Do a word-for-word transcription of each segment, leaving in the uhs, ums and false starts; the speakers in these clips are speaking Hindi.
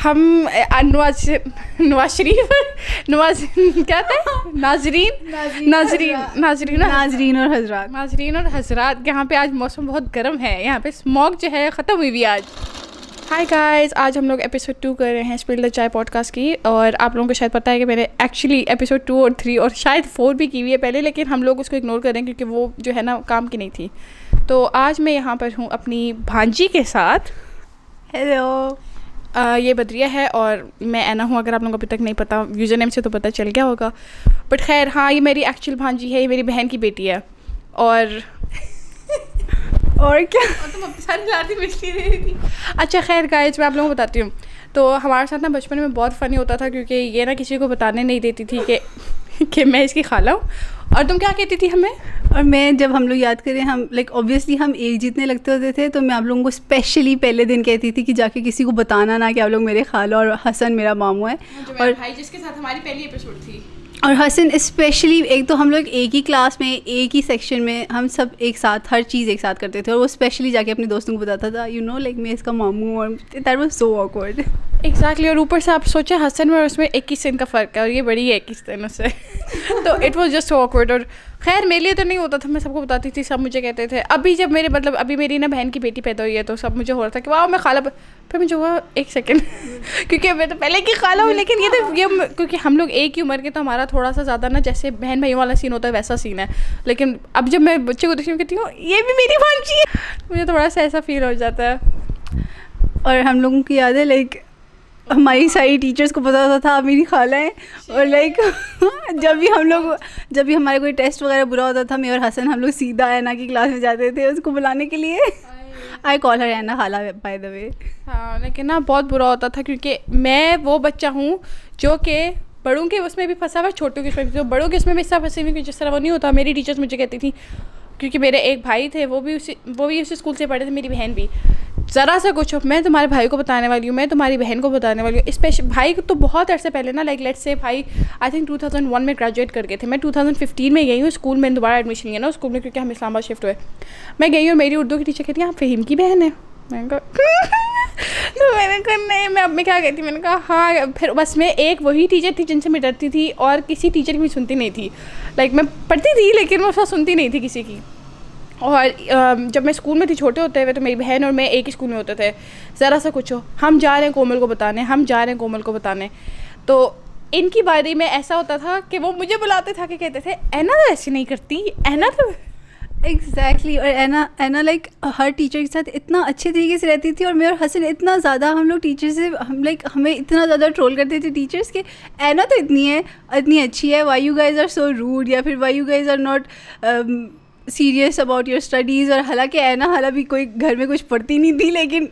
हम नवाज नवाज शरीफ नवाज क्या थे नाजरीन नाजरीन नाजरीन नाजरीन और हजरात नाजरीन और हजरात यहाँ पे आज मौसम बहुत गर्म है, यहाँ पे स्मॉग जो है ख़त्म हुई भी आज। हाय गाइस, आज हम लोग एपिसोड टू कर रहे हैं स्पिल द चाय पॉडकास्ट की। और आप लोगों को शायद पता है कि मैंने एक्चुअली एपिसोड टू और थ्री और शायद फोर भी की हुई है पहले, लेकिन हम लोग उसको इग्नोर कर रहे हैं क्योंकि वो जो है ना काम की नहीं थी। तो आज मैं यहाँ पर हूँ अपनी भांजी के साथ। हेलो, Uh, ये बदरिया है और मैं ऐना हूँ। अगर आप लोगों को अभी तक नहीं पता, यूज़र नेम से तो पता चल गया होगा, बट खैर हाँ, ये मेरी एक्चुअल भांजी है, ये मेरी बहन की बेटी है। और और क्या और तुम अपनी सारी लाती मिलती रही थी। अच्छा खैर गाइस, मैं आप लोगों को बताती हूँ। तो हमारे साथ ना बचपन में बहुत फ़नी होता था क्योंकि ये ना किसी को बताने नहीं देती थी कि कि मैं इसकी खाला हूँ। और तुम क्या कहती थी हमें? और मैं, जब हम लोग याद करें, हम लाइक ऑब्वियसली हम एक जितने लगते होते थे, तो मैं आप लोगों को स्पेशली पहले दिन कहती थी कि जाके किसी को बताना ना कि आप लोग मेरे खाला और हसन मेरा मामू है। और भाई जिसके साथ हमारी पहली एपिसोड थी, और हसन स्पेशली। एक तो हम लोग एक ही क्लास में, एक ही सेक्शन में, हम सब एक साथ हर चीज़ एक साथ करते थे, और वो स्पेशली जाके अपने दोस्तों को बताता था, यू नो लाइक मैं इसका मामू, और that was so awkward. Exactly. और ऊपर से आप सोचे हसन में और उसमें इक्कीस दिन का फ़र्क है और ये बड़ी है इक्कीस दिन से। तो it was just so awkward. और खैर मेरे लिए तो नहीं होता था, मैं सबको बताती थी, सब मुझे कहते थे। अभी जब मेरे मतलब अभी मेरी ना बहन की बेटी पैदा हुई है तो सब मुझे हो रहा था कि वाह मैं खाला, फिर मुझे हुआ एक सेकंड क्योंकि मैं तो पहले की खाला हूँ, लेकिन ये तो ये क्योंकि हम लोग एक ही उम्र के, तो हमारा थोड़ा सा ज़्यादा ना जैसे बहन भाइयों वाला सीन होता है वैसा सीन है। लेकिन अब जब मैं बच्चे को देखती हूँ कहती हूँ ये भी मेरी भांजी है, मुझे थोड़ा सा ऐसा फील हो जाता है। और हम लोगों की याद है लाइक हमारी सारी टीचर्स को पता होता था आप मेरी खाला है। और लाइक जब भी हम लोग जब भी हमारे कोई टेस्ट वगैरह बुरा होता था, मैं और हसन हम लोग सीधा ऐना की क्लास में जाते थे उसको बुलाने के लिए। आई कॉल हर ऐना खाला बाय द वे। हाँ, लेकिन ना बहुत बुरा होता था क्योंकि मैं वो बच्चा हूँ जो कि बड़ों के उसमें भी फंसा हुआ, छोटों के उसमें भी, तो बड़ों के उसमें भी सब फंसे हुए, जिस तरह वो नहीं होता। मेरी टीचर्स मुझे कहती थी, क्योंकि मेरे एक भाई थे, वो भी उसी वो भी उसी स्कूल से पढ़े थे, मेरी बहन भी, ज़रा सा कुछ हो मैं तुम्हारे भाई को बताने वाली हूँ, मैं तुम्हारी बहन को बताने वाली हूँ। स्पेशल भाई तो बहुत अरसे पहले ना, लाइक लेट्स से भाई I think two thousand one में ग्रेजुएट कर गए थे। मैं टू थाउजेंड फिफ्टीन में गई हूँ स्कूल में, दोबारा एडमिशन लिया ना स्कूल में क्योंकि हम इस्लामाबाद शिफ्ट हुए। मैं गई और मेरी उर्दू की टीचर कहती है आप फ़हीम की बहन है। मैंने कहा तो मैंने कहा नहीं, मैं अब मैं क्या कहती, मैंने कहा हाँ। फिर बस मैं एक वही टीचर थी जिनसे मैं डरती थी और किसी टीचर की भी सुनती नहीं थी। लाइक मैं पढ़ती थी लेकिन मैं उसका सुनती नहीं थी किसी की। और जब मैं स्कूल में थी छोटे होते हुए, तो मेरी बहन और मैं एक ही स्कूल में होते थे। ज़रा सा कुछ हो हम जा रहे हैं कोमल को बताने, हम जा रहे हैं कोमल को बताने। तो इनकी बारी में ऐसा होता था कि वो मुझे बुलाते था कि कहते थे ऐना तो ऐसी नहीं करती, ऐना तो एग्जैक्टली exactly। और ऐना ऐना लाइक हर टीचर के साथ इतना अच्छे तरीके से रहती थी, और मैं और हसन इतना ज़्यादा हम लोग टीचर से हम लाइक हमें इतना ज़्यादा ट्रोल करते थे टीचर्स के, ऐना तो इतनी है, इतनी अच्छी है, why you guys are so rude, या फिर why you guys are not serious about your studies. और हालांकि ऐना हालां भी कोई घर में कुछ पढ़ती नहीं थी, लेकिन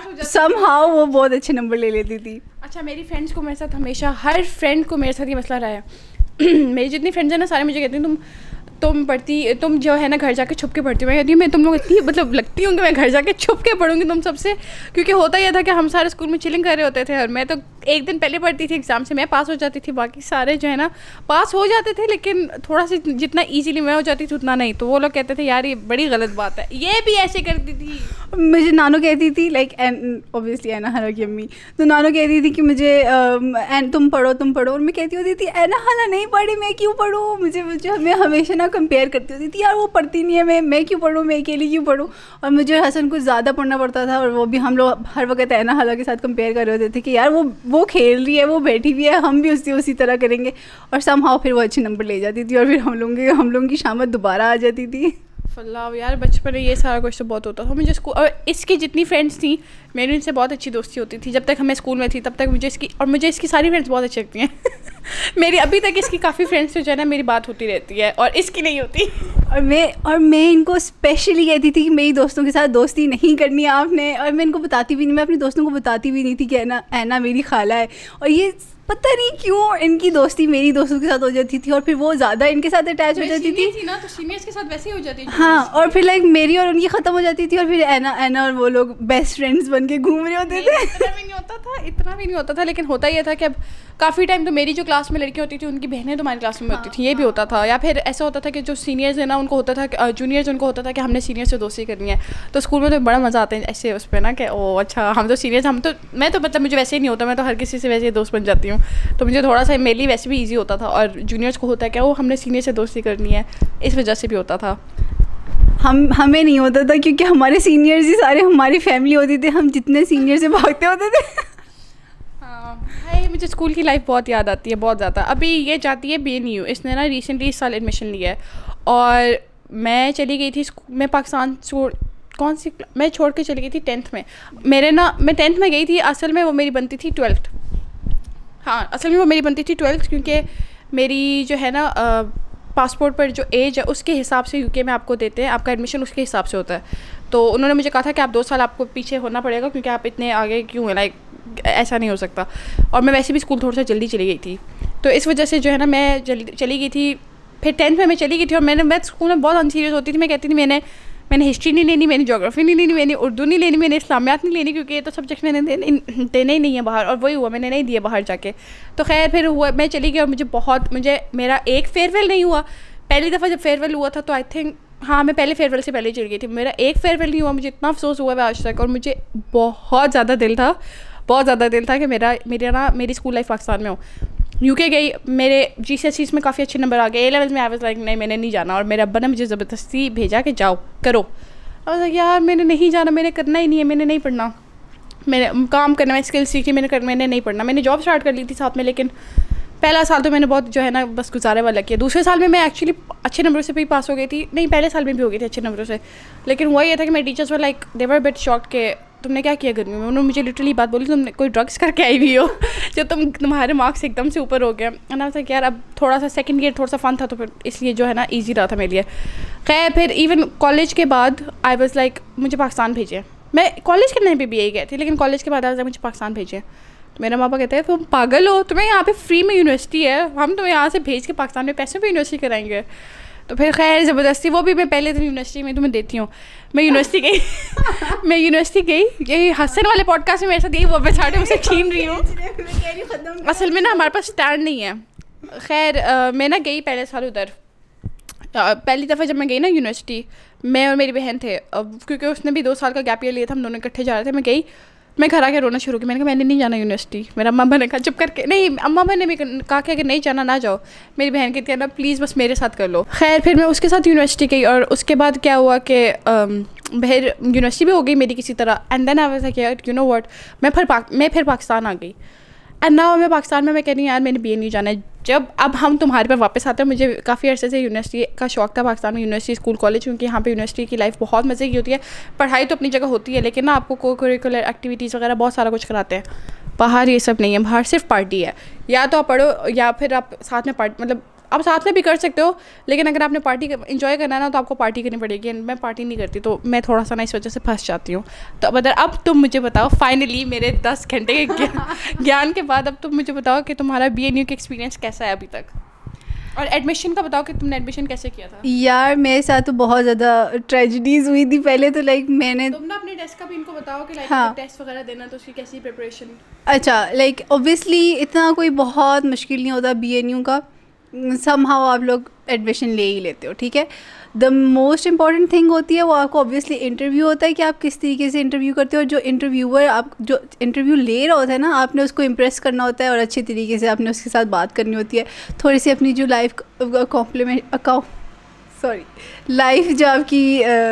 समहाउ वो बहुत अच्छे नंबर ले लेती थी। अच्छा, मेरी फ्रेंड्स को मेरे साथ हमेशा, हर फ्रेंड को मेरे साथ ये मसला रहा है। मेरी जितनी फ्रेंड्स हैं ना, सारे मुझे कहती हैं तुम तुम पढ़ती तुम जो है ना घर जाके छुप के पढ़ती हो। मैं कहती हूँ मैं तुम लोग इतनी मतलब लगती हूँ कि मैं घर जाके छुप के पढ़ूँगी तुम सबसे, क्योंकि होता यह था कि हम सारे स्कूल में चिलिंग कर रहे होते थे और मैं तो एक दिन पहले पढ़ती थी एग्ज़ाम से, मैं पास हो जाती थी, बाकी सारे जो है ना पास हो जाते थे, लेकिन थोड़ा सा जितना ईजीली मैं हो जाती थी उतना नहीं। तो वो लोग कहते थे यार ये बड़ी गलत बात है, ये भी ऐसे करती थी। मुझे नानो कहती थी लाइक ऑब्वियसली ऐना हाला की अम्मी, तो नानो कहती थी कि मुझे एन तुम पढ़ो तुम पढ़ो, और मैं कहती होती थी ऐना हाला नहीं पढ़ी, मैं क्यों पढ़ूँ। मुझे मुझे मैं हमेशा ना कंपेयर करती होती थी, यार वो पढ़ती नहीं है, मैं मैं क्यों पढ़ूँ, मैं अकेली क्यों पढ़ूँ। और मुझे हसन कुछ ज़्यादा पढ़ना पड़ता था, और वो भी हम लोग हर वक्त ऐना हाला के साथ कंपेयर कर रहे होते थे कि यार वो वो खेल रही है, वो बैठी हुई है, हम भी उसी उसी तरह करेंगे। और समहाउ फिर वो अच्छे नंबर ले जाती थी, और फिर हम लोगों की हम लोगों की शामत दोबारा आ जाती थी। अल्लाह यार, बचपन में ये सारा कुछ तो बहुत होता था मुझे स्कूल। और इसकी जितनी फ्रेंड्स थी मेरी उनसे बहुत अच्छी दोस्ती होती थी। जब तक हमें स्कूल में थी तब तक मुझे इसकी, और मुझे इसकी सारी फ्रेंड्स बहुत अच्छी लगती हैं। मेरी अभी तक इसकी काफ़ी फ्रेंड्स से जो है ना मेरी बात होती रहती है और इसकी नहीं होती। और मैं और मैं इनको स्पेशली कहती थी कि मेरी दोस्तों के साथ दोस्ती नहीं करनी है आपने, और मैं इनको बताती भी नहीं, मैं अपने दोस्तों को बताती भी नहीं थी कि ऐना ऐना मेरी खाला है। और ये पता नहीं क्यों इनकी दोस्ती मेरी दोस्तों के साथ हो जाती थी, और फिर वो ज़्यादा इनके साथ अटैच हो जाती थी, थी ना, तो सीनियर्स के साथ वैसे ही हो जाती थी। हाँ, और फिर लाइक मेरी और उनकी ख़त्म हो जाती थी, और फिर ऐना ऐना और वो लोग बेस्ट फ्रेंड्स बन के घूम रहे होते थे। इतना भी नहीं होता था, इतना भी नहीं होता था, लेकिन होता यह था कि अब काफ़ी टाइम तो मेरी जो क्लास क्लास में लड़कियाँ होती थी उनकी बहनें तुम्हारी क्लास में होती थी, ये भी होता था। या फिर ऐसा होता था कि जो सीनियर्स है ना उनको होता था, जूनियर्स उनको होता था कि हमने सीनियर से दोस्ती करनी है। तो स्कूल में तो बड़ा मज़ा आता है ऐसे उस पर ना कि ओ अच्छा हम तो सीनियर्स, हम तो मैं तो मतलब मुझे वैसे ही नहीं होता, मैं तो हर किसी से वैसे ही दोस्त बन जाती हूँ। तो मुझे थोड़ा सा मेरे लिए वैसे भी ईजी होता था। और जूनियर्स को होता है क्या वो हमने सीनियर से दोस्ती करनी है, इस वजह से भी होता था। हम हमें नहीं होता था क्योंकि हमारे सीनियर्स ही सारे हमारी फैमिली होती थी, हम जितने सीनियर से भागते होते थे। हाँ भाई मुझे स्कूल की लाइफ बहुत याद आती है, बहुत ज़्यादा। अभी ये जाती है बी एन यू, इसने ना रिसेंटली इस साल एडमिशन लिया है। और मैं चली गई थी, मैं पाकिस्तान छोड़ कौन सी मैं छोड़ के चली गई थी टेंथ में। मेरे ना मैं टेंथ में गई थी, असल में वो मेरी बनती थी ट्वेल्थ। हाँ असल में वो मेरी बनती थी ट्वेल्थ, क्योंकि मेरी जो है ना पासपोर्ट पर जो एज है उसके हिसाब से यूके में आपको देते हैं, आपका एडमिशन उसके हिसाब से होता है। तो उन्होंने मुझे कहा था कि आप दो साल आपको पीछे होना पड़ेगा क्योंकि आप इतने आगे क्यों हैं, लाइक ऐसा नहीं हो सकता। और मैं वैसे भी स्कूल थोड़ा सा जल्दी चली गई थी, तो इस वजह से जो है ना मैं जल्दी चली गई थी। फिर टेंथ में मैं चली गई थी और मैंने मैं स्कूल में बहुत अनसीरियस होती थी। मैं कहती थी मैंने मैंने हिस्ट्री नहीं लेनी, मैंने ज्योग्राफी नहीं लेनी, मैंने उर्दू नहीं लेनी, मैंने इस्लामियात नहीं लेनी, क्योंकि ये तो सब्जेक्ट मैंने देने देने ही नहीं है बाहर। और वही हुआ, मैंने नहीं दिया बाहर जाके। तो खैर फिर हुआ, मैं चली गई और मुझे बहुत मुझे मेरा एक फेयरवेल नहीं हुआ। पहली दफ़ा जब फेयरवेल हुआ था तो आई थिंक हाँ मैं पहले फेयरवेल से पहले चली गई थी। मेरा एक फेयरवेल नहीं हुआ, मुझे इतना अफसोस हुआ है आज तक। और मुझे बहुत ज़्यादा दिल था, बहुत ज़्यादा दिल था कि मेरा मेरा ना मेरी स्कूल लाइफ पाकिस्तान में हो। यूके गई, मेरे जी सी एस ईज़ में काफ़ी अच्छे नंबर आ गए। ए लेवल में आई वाज लाइक नहीं मैंने नहीं जाना। और मेरे अब्बा ने मुझे ज़बरदस्ती भेजा कि जाओ करो। और यार मैंने नहीं जाना, मैंने करना ही नहीं है, मैंने नहीं पढ़ना, मैंने काम करना, मैं स्किल सीखी, मैंने कर मैंने नहीं पढ़ना। मैंने जॉब स्टार्ट कर ली थी साथ में, लेकिन पहला साल तो मैंने बहुत जो है ना बस गुजारे वाला किया। दूसरे साल में मैं एक्चुअली अच्छे नंबरों से भी पास हो गई थी, नहीं पहले साल में भी हो गई थी अच्छे नंबरों से। लेकिन हुआ ये था कि मेरे teachers were like they were bit shocked के तुमने क्या किया गर्मी में। उन्होंने मुझे लिटरली बात बोली तुमने कोई ड्रग्स करके आई हुई हो जो तुम तुम्हारे मार्क्स एकदम से ऊपर हो गए। ना था कि यार अब थोड़ा सा सेकंड ईयर थोड़ा सा फन था तो फिर इसलिए जो है ना ईजी रहा था मेरे लिए। खैर फिर इवन कॉलेज के बाद आई वाज लाइक मुझे पाकिस्तान भेजे। मैं कॉलेज करने पे भी यही गए थे, लेकिन कॉलेज के बाद आई वाज लाइक मुझे पाकिस्तान भेजे। तो मेरा पापा कहते हैं तुम पागल हो, तुम्हें यहाँ पे फ्री में यूनिवर्सिटी है, हम तुम्हें यहाँ से भेज के पाकिस्तान में पैसे पे यूनिवर्सिटी कराएंगे। तो फिर खैर ज़बरदस्ती, वो भी मैं पहले दिन यूनिवर्सिटी में तुम्हें देती हूँ, मैं यूनिवर्सिटी गई मैं यूनिवर्सिटी गई यही हसन वाले पॉडकास्ट में मेरे साथ यही वो बेचारे मुझसे छीन रही हूँ। असल में ना हमारे पास स्टैंड नहीं है। खैर मैं ना गई पहले साल उधर, पहली दफ़ा जब मैं गई ना यूनिवर्सिटी, मैं और मेरी बहन थे, अब क्योंकि उसने भी दो साल का गैप ईयर लिया था, हम दोनों इकट्ठे जा रहे थे। मैं गई, मैं घर आके रोना शुरू की। मैंने कहा मैंने नहीं जाना यूनिवर्सिटी। मेरा अम्मा ने कहा चुप करके, नहीं अम्मा ने भी कहा कि अगर नहीं जाना ना जाओ। मेरी बहन कहती है ना प्लीज़ बस मेरे साथ कर लो। खैर फिर मैं उसके साथ यूनिवर्सिटी गई और उसके बाद क्या हुआ कि फिर यूनिवर्सिटी भी हो गई मेरी किसी तरह। And then I was like यार यू नो व्हाट, मैं फिर पाक, मैं फिर पाकिस्तान आ गई। एंड नाउ मैं पाकिस्तान में मैं कह रही हूँ यार मैंने बी ए नहीं जाना है। जब अब हम तुम्हारे पर वापस आते हैं, मुझे काफ़ी अर्से से यूनिवर्सिटी का शौक था, पाकिस्तान में यूनिवर्सिटी स्कूल कॉलेज, क्योंकि यहाँ पे यूनिवर्सिटी की लाइफ बहुत मज़े की होती है। पढ़ाई तो अपनी जगह होती है, लेकिन ना आपको को करिकुलर एक्टिविटीज़ वगैरह बहुत सारा कुछ कराते हैं। बाहर ये सब नहीं है, बाहर सिर्फ पार्टी है। या तो आप पढ़ो या फिर आप साथ में पार्टी, मतलब आप साथ में भी कर सकते हो, लेकिन अगर आपने पार्टी इंजॉय करना है ना तो आपको पार्टी करनी पड़ेगी। मैं पार्टी नहीं करती, तो मैं थोड़ा सा ना इस वजह से फंस जाती हूँ। तो अब अब तुम मुझे बताओ, फाइनली मेरे दस घंटे के ज्ञान के बाद अब तुम मुझे बताओ कि तुम्हारा बी एन यू का एक्सपीरियंस कैसा है अभी तक, और एडमिशन का बताओ कि तुमने एडमिशन कैसे किया था। यार मेरे साथ तो बहुत ज़्यादा ट्रेजिडीज़ हुई थी। पहले तो लाइक मैंने तुम ना अपने टेस्ट का भी इनको बताओ कि लाइक हाँ। टेस्ट वगैरह देना तो उसकी कैसी प्रिपरेशन। अच्छा लाइक ऑब्वियसली इतना कोई बहुत मुश्किल नहीं होता बी एन यू का, समहाउ आप लोग एडमिशन ले ही लेते हो, ठीक है। द मोस्ट इम्पॉर्टेंट थिंग होती है वो आपको ऑब्वियसली इंटरव्यू होता है कि आप किस तरीके से इंटरव्यू करते हो। जो इंटरव्यूअर आप जो इंटरव्यू ले रहा होता है ना, आपने उसको इम्प्रेस करना होता है और अच्छी तरीके से आपने उसके साथ बात करनी होती है। थोड़ी सी अपनी जो लाइफ कॉम्प्लीमेंट अकाउ सॉरी लाइफ जो आपकी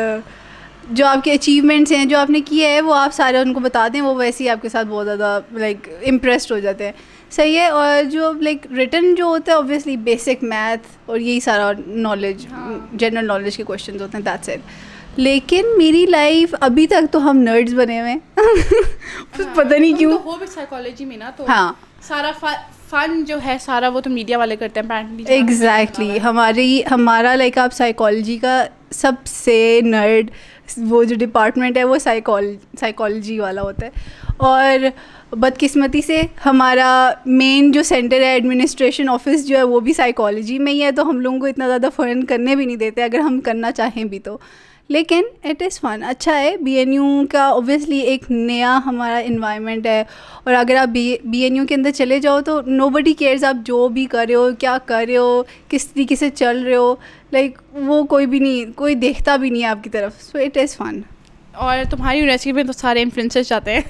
जो आपके अचीवमेंट्स हैं जो आपने किए हैं वो आप सारे उनको बता दें, वो वैसे ही आपके साथ बहुत ज़्यादा लाइक इम्प्रेस्ड हो जाते हैं। सही है। और जो लाइक रिटन जो होता है ऑब्वियसली बेसिक मैथ और यही सारा नॉलेज, जनरल नॉलेज के क्वेश्चन होते हैं, दैट्स इट। लेकिन मेरी लाइफ अभी तक तो हम नर्ड्स बने हुए हैं पता नहीं क्यों। तो हो भी साइकोलॉजी में ना, तो हाँ सारा फन जो है सारा वो तो मीडिया वाले करते हैं apparently। एग्जैक्टली हमारी हमारा लाइक आप साइकोलॉजी का सबसे नर्ड वो जो डिपार्टमेंट है वो साइकोलॉजी साइकोलॉजी वाला होता है। और बदकिस्मती से हमारा मेन जो सेंटर है एडमिनिस्ट्रेशन ऑफिस जो है वो भी साइकोलॉजी में ही है, तो हम लोगों को इतना ज़्यादा फ़न करने भी नहीं देते अगर हम करना चाहें भी तो। लेकिन इट इज़ फन, अच्छा है। बी एन यू का ऑब्वियसली एक नया हमारा इन्वायरमेंट है, और अगर आप बी बी एन यू के अंदर चले जाओ तो नोबडी केयर्स आप जो भी कर रहे हो, क्या कर रहे हो, किस तरीके से चल रहे हो, लाइक वो कोई भी नहीं, कोई देखता भी नहीं है आपकी तरफ। So it is fun. और तुम्हारी यूनिवर्सिटी में तो सारे इन्फ्लुएंसर्स जाते हैं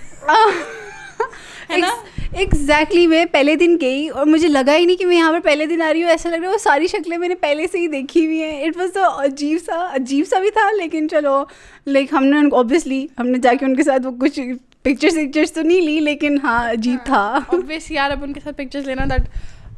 है ना? एग्जैक्टली exactly, मैं पहले दिन गई और मुझे लगा ही नहीं कि मैं यहाँ पर पहले दिन आ रही हूँ। ऐसा लग रहा है वो सारी शक्लें मैंने पहले से ही देखी हुई हैं। इट वाज तो अजीब सा अजीब सा भी था, लेकिन चलो लाइक हमने उनको ऑब्वियसली हमने जाके उनके साथ वो कुछ पिक्चर्स पिक्चर्स तो नहीं ली, लेकिन हाँ अजीब था। ऑब्वियसली यार, अब उनके साथ पिक्चर्स लेना दैट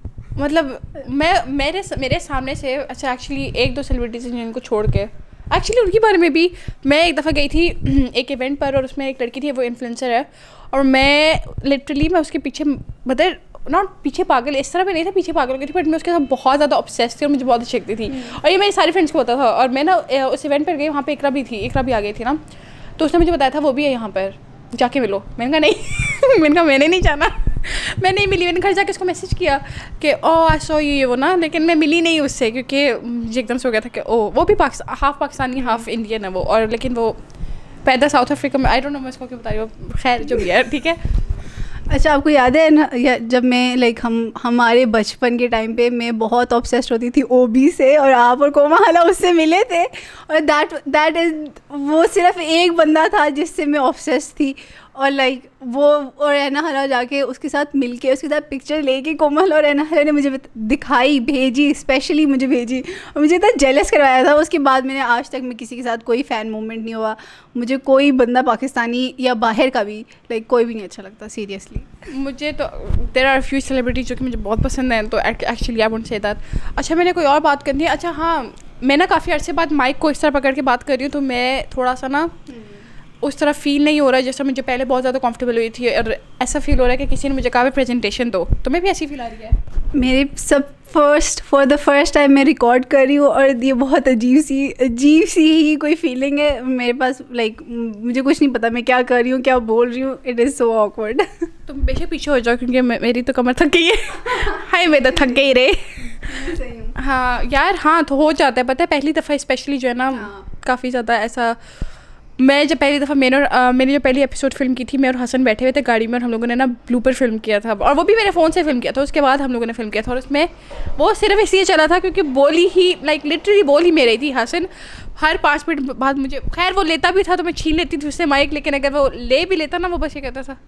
मतलब मैं मेरे मेरे सामने से अच्छा एक्चुअली एक दो सेलिब्रिटीज हैं जिनको छोड़ के एक्चुअली उनके बारे में भी मैं एक दफ़ा गई थी एक इवेंट पर, और उसमें एक लड़की थी, वो इन्फ्लुएंसर है, और मैं लिटरली मैं उसके पीछे मतलब नॉट पीछे पागल इस तरह भी नहीं था, पीछे पागल हो गई थी, बट मैं उसके साथ बहुत ज़्यादा ऑब्सेस थी और मुझे बहुत अच्छी लगती थी। और ये मेरी सारी फ्रेंड्स को पता था। और मैं ना उस इवेंट पर गई, वहाँ पे इकरा भी थी, इकरा भी आ गई थी ना, तो उसने मुझे बताया था वो भी है यहाँ पर, जाके मिलो। मैंने कहा नहीं मैंने कहा मैंने नहीं जाना मैं नहीं मिली। मैंने घर जाके उसको मैसेज किया कि ओ आई सॉ यू ये वो ना, लेकिन मैं मिली नहीं उससे क्योंकि मुझे एकदम से हो गया था कि ओ वो भी Pakistan half Pakistani half Indian है वो, और लेकिन वो पैदा साउथ अफ्रीका में, आई डोंट नो मैं इसको क्यों बता रही हूँ, खैर जो भी है ठीक है। अच्छा आपको याद है ना जब मैं लाइक हम हमारे बचपन के टाइम पे मैं बहुत ऑब्सेस्ड होती थी ओबी से, और आप और कोमा हाला उससे मिले थे, और दैट दैट इज़ वो सिर्फ एक बंदा था जिससे मैं ऑब्सेस्ड थी, और लाइक वो और रैना हाला जाके उसके साथ मिलके उसके साथ पिक्चर लेके कोमल और रैना हाला ने मुझे दिखाई, भेजी, स्पेशली मुझे भेजी, और मुझे इतना जेलस करवाया था। उसके बाद मैंने आज तक मैं किसी के साथ कोई फ़ैन मोमेंट नहीं हुआ। मुझे कोई बंदा पाकिस्तानी या बाहर का भी लाइक कोई भी नहीं अच्छा लगता सीरियसली। मुझे तो देयर आर फ्यू सेलिब्रिटी जो कि मुझे बहुत पसंद हैं, तो actually I won't say that. अच्छा मैंने कोई और बात करनी है। अच्छा हाँ, मैं ना काफ़ी अर्से बाद माइक को इस तरह पकड़ के बात कर रही हूँ, तो मैं थोड़ा सा ना उस तरह फील नहीं हो रहा है जैसा मुझे पहले बहुत ज़्यादा कंफर्टेबल हुई थी, और ऐसा फील हो रहा है कि किसी ने मुझे कहा भी प्रेजेंटेशन दो, तो मैं भी ऐसी फील आ रही है। मेरे सब first for the first time मैं रिकॉर्ड कर रही हूँ, और ये बहुत अजीब सी अजीब सी ही कोई फीलिंग है मेरे पास। लाइक मुझे कुछ नहीं पता मैं क्या कर रही हूँ, क्या बोल रही हूँ। It is so awkward. तुम बेशक पीछे हो जाओ क्योंकि मेरी तो कमर थक गई है हाय मैं तो थक गई रे। हाँ यार, हाँ तो हो जाता है, पता है पहली दफ़ा स्पेशली जो है ना, काफ़ी ज़्यादा ऐसा। मैं जब पहली दफ़ा मैंने और मैंने जो पहली एपिसोड फिल्म की थी, मैं और हसन बैठे हुए थे गाड़ी में, और हम लोगों ने ना ब्लूपर फिल्म किया था, और वो भी मेरे फ़ोन से फिल्म किया था। उसके बाद हम लोगों ने फिल्म किया था, और उसमें वो सिर्फ इसलिए चला था क्योंकि बोली ही लाइक लिटरली बोल ही मेरी थी हसन। हर पाँच मिनट बाद मुझे, खैर वो लेता भी था तो मैं छीन लेती थी उससे माइक, लेकिन अगर वो ले भी लेता ना, वो बस ये कहता था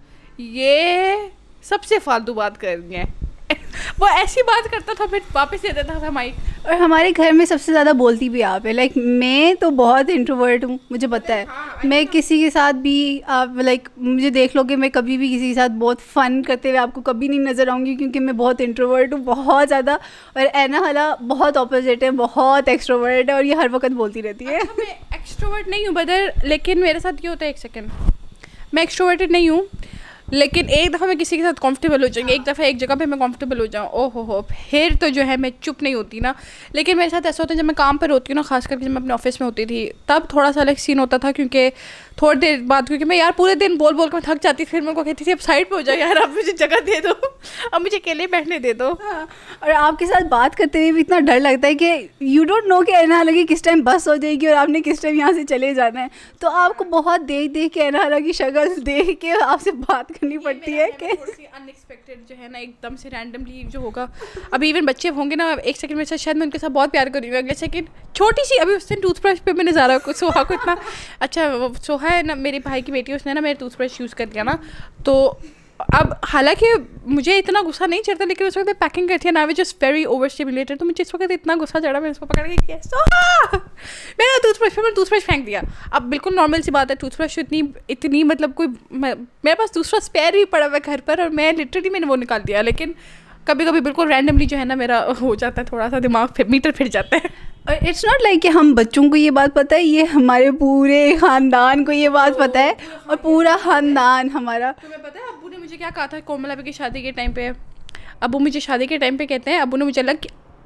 ये सबसे फालतू बात कर रही है वो ऐसी बात करता था, फिर वापस दे देता था माइक। और हमारे घर में सबसे ज़्यादा बोलती भी आप है। लाइक मैं तो बहुत इंट्रोवर्ट हूँ, मुझे पता है। हाँ, मैं किसी के साथ भी आप लाइक मुझे देख लोगे, मैं कभी भी किसी के साथ बहुत फ़न करते हुए आपको कभी नहीं नज़र आऊँगी, क्योंकि मैं बहुत इंट्रोवर्ट हूँ, बहुत ज़्यादा। और ऐना हाला बहुत ऑपोजिट है, बहुत एक्सट्रोवर्ट है, और ये हर वक्त बोलती रहती है। अच्छा, मैं एक्सट्रोवर्ट नहीं हूँ बदर, लेकिन मेरे साथ ये होता है, एक सेकेंड, मैं एक्सट्रोवर्टेड नहीं हूँ, लेकिन एक दफ़ा मैं किसी के साथ कंफर्टेबल हो जाऊँगी, एक दफ़ा एक जगह पे मैं कंफर्टेबल हो जाऊँ, ओ हो हो फिर तो जो है मैं चुप नहीं होती ना। लेकिन मेरे साथ ऐसा होता है जब मैं काम पर होती हूँ ना, खास करके जब मैं अपने ऑफिस में होती थी, तब थोड़ा सा अलग सीन होता था, क्योंकि थोड़ी देर बाद, क्योंकि मैं यार पूरे दिन बोल बोल कर थक जाती, फिर मैं को कहती थी अब साइड पे हो जाओ यार, अब मुझे जगह दे दो, अब मुझे अकेले बैठने दे दो। हाँ, और आपके साथ बात करते हुए भी इतना डर लगता है कि यू डोंट नो कि ऐना लगे किस टाइम बस हो जाएगी और आपने किस टाइम यहाँ से चले जाना है, तो आपको बहुत देख देख के ऐना लगी शक्ल देख के आपसे बात करनी पड़ती है कि अनएक्सपेक्टेड जो है ना, एकदम से रैंडमली जो होगा। अभी इवन बच्चे होंगे ना, एक सेकंड में शायद मैं उनके साथ बहुत प्यार करूँगी, अगले सेकंड छोटी सी, अभी उस दिन टूथब्रश पे मैंने ज़रा कुछ सोहा को इतना अच्छा, सोहा है ना मेरे भाई की बेटी, उसने ना मेरे टूथब्रश यूज़ कर लिया ना, तो अब हालांकि मुझे इतना गुस्सा नहीं चढ़ता, लेकिन उस वक्त मैं पैकिंग करती है ना, वे जस्ट वेरी ओवर स्टिमुलेटेड, तो मुझे इस वक्त इतना गुस्सा चढ़ा, मैं उसको पकड़ के किया सोहा, मेरा टूथब्रश पे मैंने टूथब्रश फेंक दिया। अब बिल्कुल नॉर्मल सी बात है, टूथब्रश इतनी इतनी मतलब कोई, मेरे पास दूसरा स्पेयर भी पड़ा हुआ है घर पर, और मैं लिटरली मैंने वो निकाल दिया। लेकिन कभी कभी बिल्कुल रैंडमली जो है ना मेरा हो जाता है, थोड़ा सा दिमाग फिर मीटर फिर जाता है। और इट्स नॉट लाइक कि हम बच्चों को ये बात पता है, ये हमारे पूरे ख़ानदान को ये बात पता है, और पूरा ख़ानदान हमारा। तुम्हें पता है अब्बू ने मुझे क्या कहा था कोमल अभी की शादी के टाइम पे? अब्बू मुझे शादी के टाइम पे कहते हैं, अब्बू ने मुझे अलग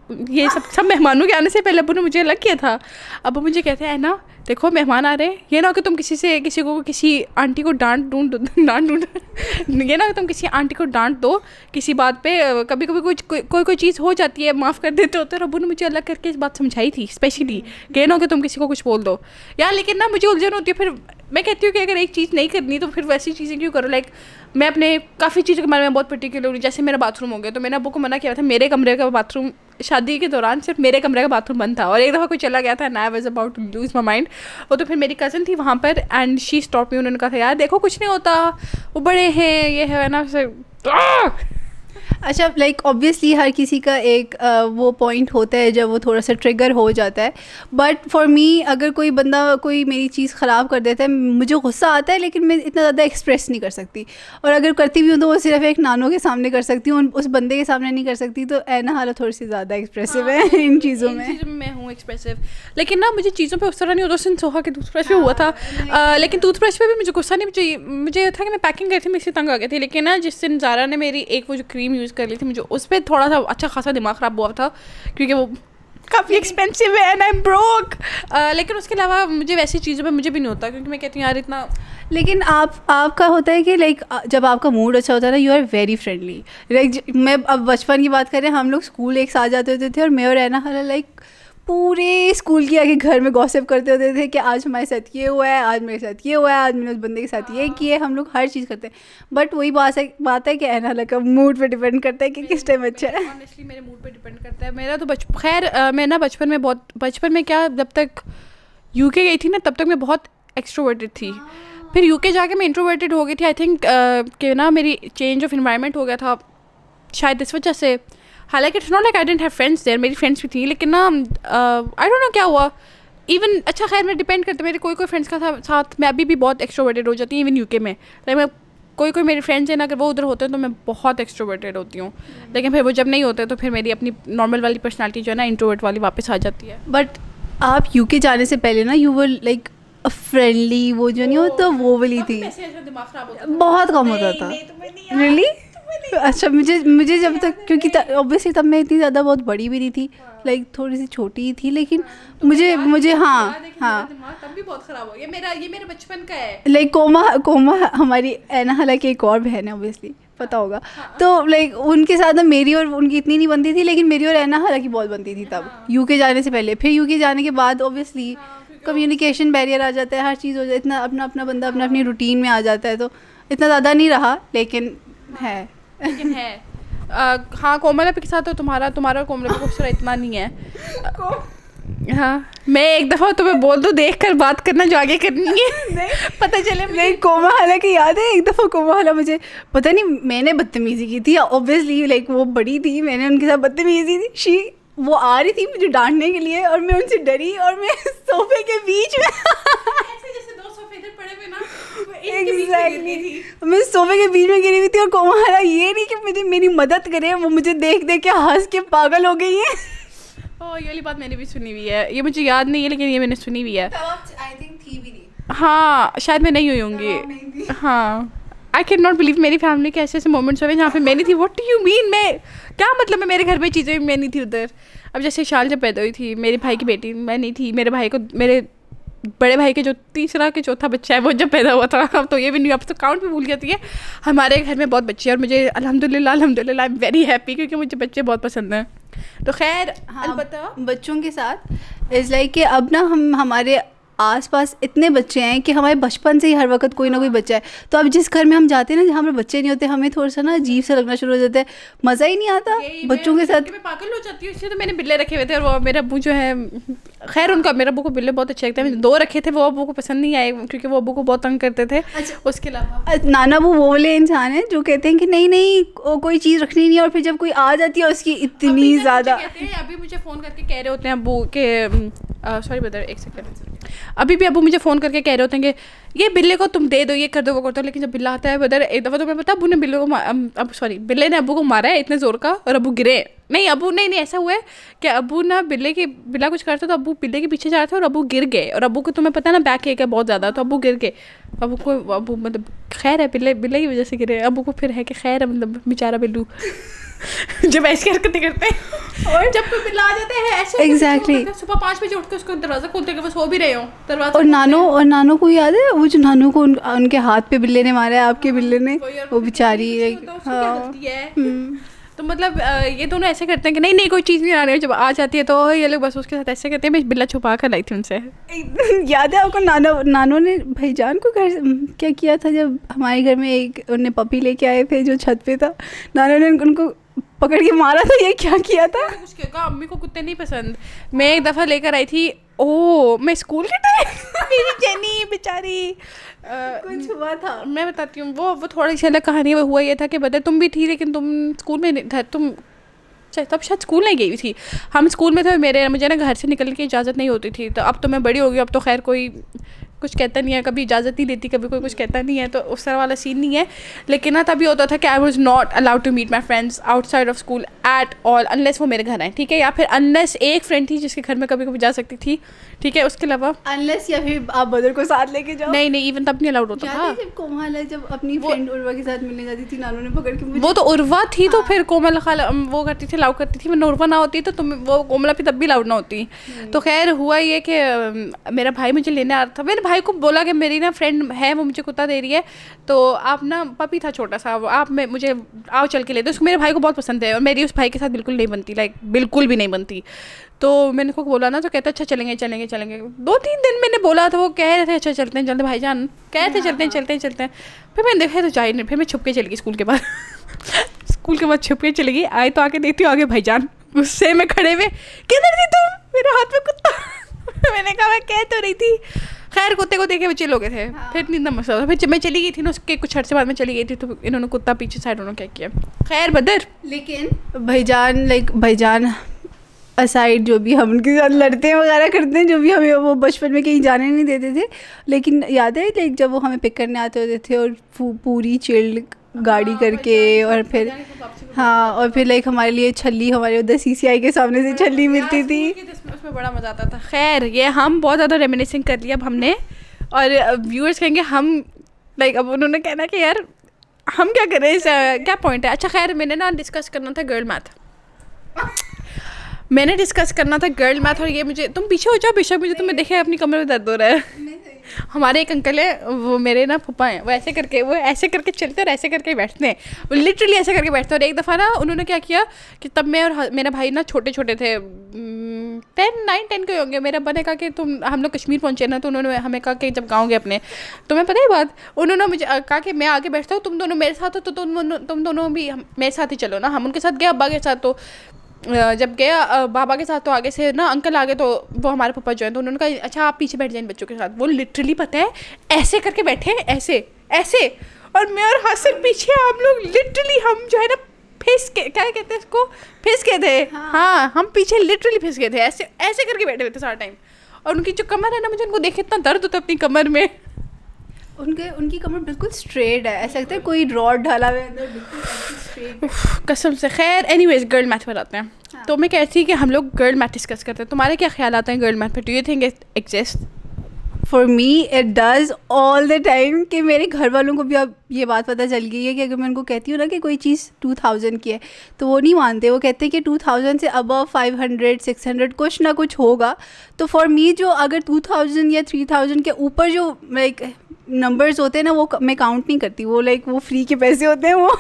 ये सब सब मेहमानों के आने से पहले अबू ने मुझे अलग किया था। अबू मुझे कहते हैं ना देखो मेहमान आ रहे हैं, ये ना कि तुम किसी से किसी को किसी आंटी को डांट ढूंढ डांट ढूंढ ये ना कि तुम किसी आंटी को डांट दो किसी बात पे, कभी कभी कुछ कोई कोई, कोई चीज़ हो जाती है माफ़ कर देते होते। और अबू ने मुझे अलग करके इस बात समझाई थी स्पेशली कि ना कि तुम किसी को कुछ बोल दो यार। लेकिन ना मुझे उलझन होती है, फिर मैं कहती हूँ कि अगर एक चीज़ नहीं करनी तो फिर वैसी चीज़ें क्यों करो। लाइक मैं अपने काफ़ी चीज़ों के बारे में बहुत पर्टिकुलर हूँ, जैसे मेरा बाथरूम हो गया तो मैंने अबू को मना किया था, मेरे कमरे का बाथरूम शादी के दौरान सिर्फ मेरे कमरे का बाथरूम बंद था और एक दफ़ा कोई चला गया था and I was about to lose my mind. वो तो फिर मेरी कज़न थी वहाँ पर एंड शी स्टॉप मी, उन्होंने कहा था यार देखो कुछ नहीं होता, वो बड़े हैं ये है ना। अच्छा लाइक ऑब्वियसली हर किसी का एक uh, वो पॉइंट होता है जब वो थोड़ा सा ट्रिगर हो जाता है, बट फॉर मी अगर कोई बंदा कोई मेरी चीज़ ख़राब कर देता है मुझे गुस्सा आता है, लेकिन मैं इतना ज़्यादा एक्सप्रेस नहीं कर सकती, और अगर करती भी हूँ तो वो सिर्फ एक नानों के सामने कर सकती हूँ, उस बंदे के सामने नहीं कर सकती। तो ऐना हाल थोड़ी सी ज़्यादा एक्सप्रेसिव है इन चीज़ों में। चीज़ों में मैं हूँ एक्सप्रेसिव, लेकिन ना मुझे चीज़ों पे उस तरह नहीं होता। सिंह सोहा के टूथब्रश पे हुआ था, uh, लेकिन टूथब्रश पे भी मुझे गुस्सा नहीं, मुझे मुझे था कि मैं पैकिंग कर थी मैं इससे तंग आ गई थी। लेकिन ना जिस दिन ज़ारा ने मेरी एक वो जो क्रीम यूज़ कर ली थी मुझे उस पर थोड़ा सा अच्छा खासा दिमाग ख़राब हुआ था क्योंकि वो काफ़ी एक्सपेंसिव है एंड आई एम ब्रोक। लेकिन उसके अलावा मुझे वैसी चीज़ों पे मुझे भी नहीं होता क्योंकि मैं कहती हूँ यार इतना। लेकिन आप आपका होता है कि लाइक जब आपका मूड अच्छा होता है ना you are very friendly. Like मैं अब बचपन की बात करें, हम लोग स्कूल एक साथ जाते होते थे और मैं और ऐना हाल लाइक पूरे स्कूल के आगे घर में गॉसिप करते होते थे कि आज हमारे साथ ये हुआ है, आज मेरे साथ ये हुआ है, आज मैंने उस बंदे के साथ ये किए, हम लोग हर चीज़ करते हैं। बट वही बात है बात है कि ऐना हाल का मूड पे डिपेंड करता है कि किस टाइम अच्छा है। ऑनेस्टली मेरे मूड पे डिपेंड करता है मेरा तो बच खैर मैं ना बचपन में बहुत बचपन में क्या जब तक यूके गई थी ना तब तक मैं बहुत एक्सट्रोवर्टेड थी। फिर यूके जाके मैं इंट्रोवर्टेड हो गई थी। आई थिंक कि ना मेरी चेंज ऑफ इन्वायरमेंट हो गया था शायद इस वजह से। हालांकि it's not like I didn't have friends there, मेरी फ्रेंड्स भी थी, लेकिन ना आई डोंट नो क्या हुआ इवन। अच्छा खैर मैं डिपेंड करता मेरे कोई कोई फ्रेंड्स का साथ मैं अभी भी बहुत एक्सट्रोवर्टेड हो जाती हूँ इवन यूके में। लाइक मैं कोई कोई मेरे फ्रेंड्स हैं ना अगर वो उधर होते हैं तो मैं बहुत एक्सट्रोवर्टेड होती हूँ, लेकिन फिर वो जब नहीं होते तो फिर मेरी अपनी नॉर्मल वाली पर्सनैलिटी जो है ना इंट्रोवर्ट वाली वापस आ जाती है। बट आप यूके जाने से पहले ना यू वर लाइक फ्रेंडली, वो जो नहीं होता वो वाली थी, बहुत कम होता था। रियली? अच्छा मुझे मुझे जब तक क्योंकि ऑब्वियसली तब मैं इतनी ज़्यादा बहुत बड़ी भी नहीं थी, लाइक थोड़ी सी छोटी ही थी, लेकिन मुझे मुझे हाँ हाँ तब भी बहुत ख़राब हो गया मेरा। ये मेरे बचपन का है। लाइक कोमा कोमा हमारी ऐना हालांकि एक और बहन है ऑब्वियसली पता होगा, तो लाइक उनके साथ ना मेरी और उनकी इतनी नहीं बनती थी, लेकिन मेरी और ऐना हालांकि बहुत बनती थी तब यूके जाने से पहले। फिर यूके जाने के बाद ऑब्वियसली कम्युनिकेशन बैरियर आ जाता है, हर चीज़ हो जाती है, इतना अपना अपना बंदा अपना अपनी रूटीन में आ जाता है, तो इतना ज़्यादा नहीं रहा लेकिन है लेकिन है। आ, हाँ कोमला के साथ तो तुम्हारा तुम्हारा और कोमला पे गुस्सा इतना नहीं है। हाँ मैं एक दफ़ा तुम्हें बोल दूँ देख कर बात करना जो आगे करनी है पता चले। नहीं कोमा हालांकि याद है एक दफ़ा कोमा हाला मुझे पता नहीं मैंने बदतमीज़ी की थी ऑब्वियसली, लाइक वो बड़ी थी, मैंने उनके साथ बदतमीज़ी थी। शी वो आ रही थी मुझे डांटने के लिए और मैं उनसे डरी और मैं सोफे के बीच में एग्जैक्टली मैं सोफे के बीच में गिरी हुई थी और कोमा हाला ये नहीं कि मुझे मेरी मदद करे, वो मुझे देख देख के हंस के पागल हो गई है। ओह ये वाली बात मैंने भी सुनी हुई है, ये मुझे याद नहीं है लेकिन ये मैंने सुनी हुई है। आई थिंक थी भी नहीं। हाँ शायद मैं नहीं हुई होंगी। हाँ आई कैन नॉट बिलीव मेरी फैमिली के ऐसे ऐसे मोमेंट्स हुए जहाँ पे मैं नहीं थी। What do you mean? मैं क्या मतलब है मेरे घर में चीज़ें मैं नहीं थी उधर। अब जैसे शाल जब पैदा हुई थी मेरे भाई की बेटी मैं नहीं थी, मेरे भाई को मेरे बड़े भाई के जो तीसरा के चौथा बच्चा है वो जब पैदा हुआ था, अब तो ये भी नहीं, अब तो काउंट भी भूल जाती है। हमारे घर में बहुत बच्चे हैं और मुझे अल्हम्दुलिल्लाह अल्हम्दुलिल्लाह आई एम वेरी हैप्पी क्योंकि मुझे बच्चे बहुत पसंद हैं। तो खैर हाँ, अलबत्ता बच्चों के साथ इज़ लाइक कि अब ना हम हमारे आसपास इतने बच्चे हैं कि हमारे बचपन से ही हर वक्त कोई ना कोई बच्चा है, तो अब जिस घर में हम जाते हैं ना जहाँ पर बच्चे नहीं होते हमें थोड़ा सा ना अजीब सा लगना शुरू हो जाता है, मज़ा ही नहीं आता बच्चों के साथ। मैं पागल हो जाती हूँ इसलिए तो मैंने बिल्ले रखे हुए थे और वो मेरा अब्बू जो है खैर उनका मेरे अब्बू को बिल्ले बहुत अच्छे लगते हैं, दो रखे थे वो अब्बू को पसंद नहीं आए क्योंकि वो अब्बू को बहुत तंग करते थे। अच्छा उसके अलावा नाना वो वो वाले इंसान हैं जो कहते हैं कि नहीं नहीं कोई चीज़ रखनी नहीं, और फिर जब कोई आ जाती है उसकी इतनी ज़्यादा। अभी मुझे फ़ोन करके कह रहे होते हैं अब्बू के सॉरी ब्रदर एक सेकेंड, अभी भी अब्बू मुझे फ़ोन करके कह रहे होते हैं कि ये बिल्ले को तुम दे दो ये कर दो वो कर दो, लेकिन जब बिल्ला आता है ब्रदर एक दफ़ा तो मैं पता अब्बू ने बिल्ले को अब सॉरी बिल्ले ने अब्बू को मारा है इतने ज़ोर का और अब्बू गिरे। नहीं अब्बू नहीं नहीं ऐसा हुआ है कि अब्बू ना बिल्ले के बिल्ला कुछ करता तो अब्बू बिल्ले के पीछे जा रहे थे और अब्बू गिर गए, और अब्बू को तुम्हें पता है ना बैक एक है बहुत ज़्यादा, तो अब्बू गिर गए। अब्बू को अब्बू मतलब खैर है बिल्ले बिल्ले की वजह से गिरे, अब्बू को फिर है कि खैर है मतलब बेचारा बिल्लू। जब ऐसी हरकतें करते हैं और जब कोई बिल्ला आ जाते हैं ऐसे एग्जैक्टली सुबह पाँच बजे उठ के उसको दरवाज़ा खोलते हैं कि वो सो भी रहे हो दरवाज़ा। और नानो और नानो को याद है वो जो नानो को उन, उनके हाथ पे बिल्ले ने मारा है, आपके बिल्ले ने, वो बेचारी। हाँ तो मतलब ये दोनों ऐसे करते हैं कि नहीं नहीं कोई चीज़ नहीं आ रही है, जब आ जाती है तो ये लोग बस उसके साथ ऐसे करते हैं। मैं बिल्ला छुपा कर लाई थी उनसे। याद है आपको नानो नानो ने भाईजान को घर क्या किया था जब हमारे घर में एक उन्हें पपी लेके आए थे जो छत पे था, नानो ने उनको पकड़ के मारा था। ये क्या किया था? कुछ किया, अम्मी को कुत्ते नहीं पसंद। मैं एक दफ़ा लेकर आई थी, ओ मैं स्कूल के टाइम मेरी जेनी बेचारी कुछ हुआ था, मैं बताती हूँ। वो वो थोड़ी सी अलग कहानी है। वो हुआ ये था कि बता तुम भी थी लेकिन तुम स्कूल में नहीं था, तुम तब शायद स्कूल नहीं गई थी, हम स्कूल में थे। मेरे मुझे ना घर से निकलने की इजाज़त नहीं होती थी। तो अब तो मैं बड़ी हो गई, अब तो खैर कोई कुछ कहता नहीं है, कभी इजाज़त नहीं देती, कभी कोई कुछ कहता नहीं है, तो उस तरह वाला सीन नहीं है। लेकिन ना तभी होता था कि I was not allowed to meet my friends outside of school at all unless वो मेरे घर आए, ठीक है, या फिर अनलेस एक फ्रेंड थी जिसके घर में कभी कभी जा सकती थी, ठीक है, उसके अलावा अनलेस या फिर आप बदर को साथ लेके जाओ। नहीं नहीं इवन तब नहीं अलाउड होता था। जब कोमल जब अपनी फ्रेंड उर्वा के साथ मिलने जाती थी, नानू ने पकड़ के मुझे, वो तो उर्वा थी तो फिर कोमल खाला वो करती थी, अलाउ करती थी। वरना उर्वा ना होती तो तुम वो कोमला भी तब भी अलाउड ना होती। तो खैर हुआ ये कि मेरा भाई मुझे लेने आ रहा था। मेरे भाई को बोला कि मेरी ना फ्रेंड है वो मुझे कुत्ता दे रही है, तो आप ना पपी था छोटा सा, आप मैं मुझे आओ चल के ले दो। उसको मेरे भाई को बहुत पसंद है और मेरी उस भाई के साथ बिल्कुल नहीं बनती, लाइक बिल्कुल भी नहीं बनती। तो मैंने उसको बोला ना, तो कहता अच्छा चलेंगे चलेंगे चलेंगे। दो तीन दिन मैंने बोला था, वो कह रहे थे अच्छा चलते हैं चलते हैं भाईजान, कह रहे थे चलते हैं चलते हैं चलते हैं। फिर मैंने देखा तो जाए नहीं, फिर मैं छुप के चली गई स्कूल के बाद स्कूल के बाद छुप के चली गई। आए तो आके देखती हूँ आगे भाईजान गुस्से में खड़े हुए, किधर थी तुम, मेरे हाथ में कुत्ता मैंने कहा मैं कह तो रही थी। खैर कुत्ते को देखे बच्चे लोग थे। हाँ। फिर इतना मसला था। फिर जब मैं चली गई थी ना, उसके कुछ अर्से बाद में चली गई थी, तो इन्होंने कुत्ता पीछे साइड उन्होंने क्या किया। खैर बदर, लेकिन भाईजान लाइक भाईजान असाइड जो भी हम उनके साथ लड़ते हैं वगैरह करते हैं, जो भी हमें वो बचपन में कहीं जाने नहीं देते थे, लेकिन याद है लाइक जब वो हमें पिक करने आते होते थे और पूरी चिल्ड गाड़ी हाँ, करके, और फिर हाँ और फिर लाइक हमारे लिए छल्ली, हमारे उधर सीसीआई के सामने से छल्ली मिलती थी, उसमें बड़ा मज़ा आता था। खैर ये हम बहुत ज़्यादा रेमिनिसिंग कर लिया अब हमने, और व्यूअर्स कहेंगे हम लाइक अब उन्होंने कहना कि यार हम क्या करें, इस क्या पॉइंट है। अच्छा खैर मैंने ना डिस्कस करना था गर्ल मैथ मैंने डिस्कस करना था गर्ल मैथ और ये मुझे, तुम पीछे हो जाओ बेशक, मुझे तुम्हें देखे अपनी कमर में दर्द हो रहा है। हमारे एक अंकल है, वो मेरे ना फूफा हैं, वो ऐसे करके वो ऐसे करके चलते और ऐसे करके बैठते हैं, वो लिटरली ऐसे करके बैठते हैं। और एक दफ़ा ना उन्होंने क्या किया कि तब मैं और मेरा भाई ना छोटे छोटे थे, टेन नाइन टेन के होंगे। मेरे अब्बा ने कहा कि तुम हम लोग कश्मीर पहुँचे ना, तो उन्होंने हमें कहा कि जब गाँव गए अपने, तो मैं पता ही बात, उन्होंने मुझे कहा कि मैं आगे बैठता हूँ, तुम दोनों मेरे साथ हो, तो तुम तुम दोनों भी मेरे साथ ही चलो ना। हम उनके साथ गए अब्बा के साथ, तो जब गया बाबा के साथ, तो आगे से ना अंकल आगे, तो वो हमारे पापा जो हैं, तो उन्होंने कहा अच्छा आप पीछे बैठ जाए बच्चों के साथ। वो लिटरली पता है ऐसे करके बैठे हैं, ऐसे ऐसे, और मैं और हसन पीछे, हम लोग लिटरली हम जो है ना फिस के, क्या कहते हैं इसको, फिस के थे। हाँ, हाँ हम पीछे लिटरली फिस गए थे, ऐसे ऐसे करके बैठे हुए थे सारा टाइम। और उनकी जो कमर है ना, मुझे उनको देखे इतना दर्द होता है अपनी कमर में। उनके उनकी कमर बिल्कुल स्ट्रेट है, ऐसा लगता है कोई रॉड डाला हुआ है अंदर, बिल्कुल स्ट्रेट कसम से। खैर एनीवेज गर्ल मैथ पर आते हैं। हाँ। तो मैं कहती कि हम लोग गर्ल मैथ डिस्कस करते हैं, तुम्हारे क्या ख्याल आते हैं गर्ल मैथ पर? Do you think it exist? For me it does all the time. कि मेरे घर वालों को भी अब ये बात पता चल गई है कि अगर मैं उनको कहती हूँ ना कि कोई चीज़ टू थाउजेंड की है, तो वो नहीं मानते, वो कहते हैं कि टू थाउजेंड से above five hundred six hundred कुछ ना कुछ होगा। तो फॉर मी जो अगर टू थाउजेंड या थ्री थाउजेंड के ऊपर जो लाइक नंबर्स होते हैं ना, वो मैं काउंट नहीं करती, वो लाइक वो फ्री के पैसे होते हैं। वो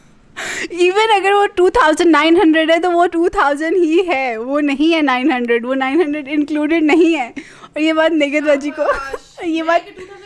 इवन अगर वो टू थाउजेंड नाइन हंड्रेड है तो वो टू थाउजेंड ही है, वो नहीं है नाइन हंड्रेड, वो नाइन हंड्रेड इंक्लूडेड नहीं है। और ये बात नेगेट बाजी को ये बात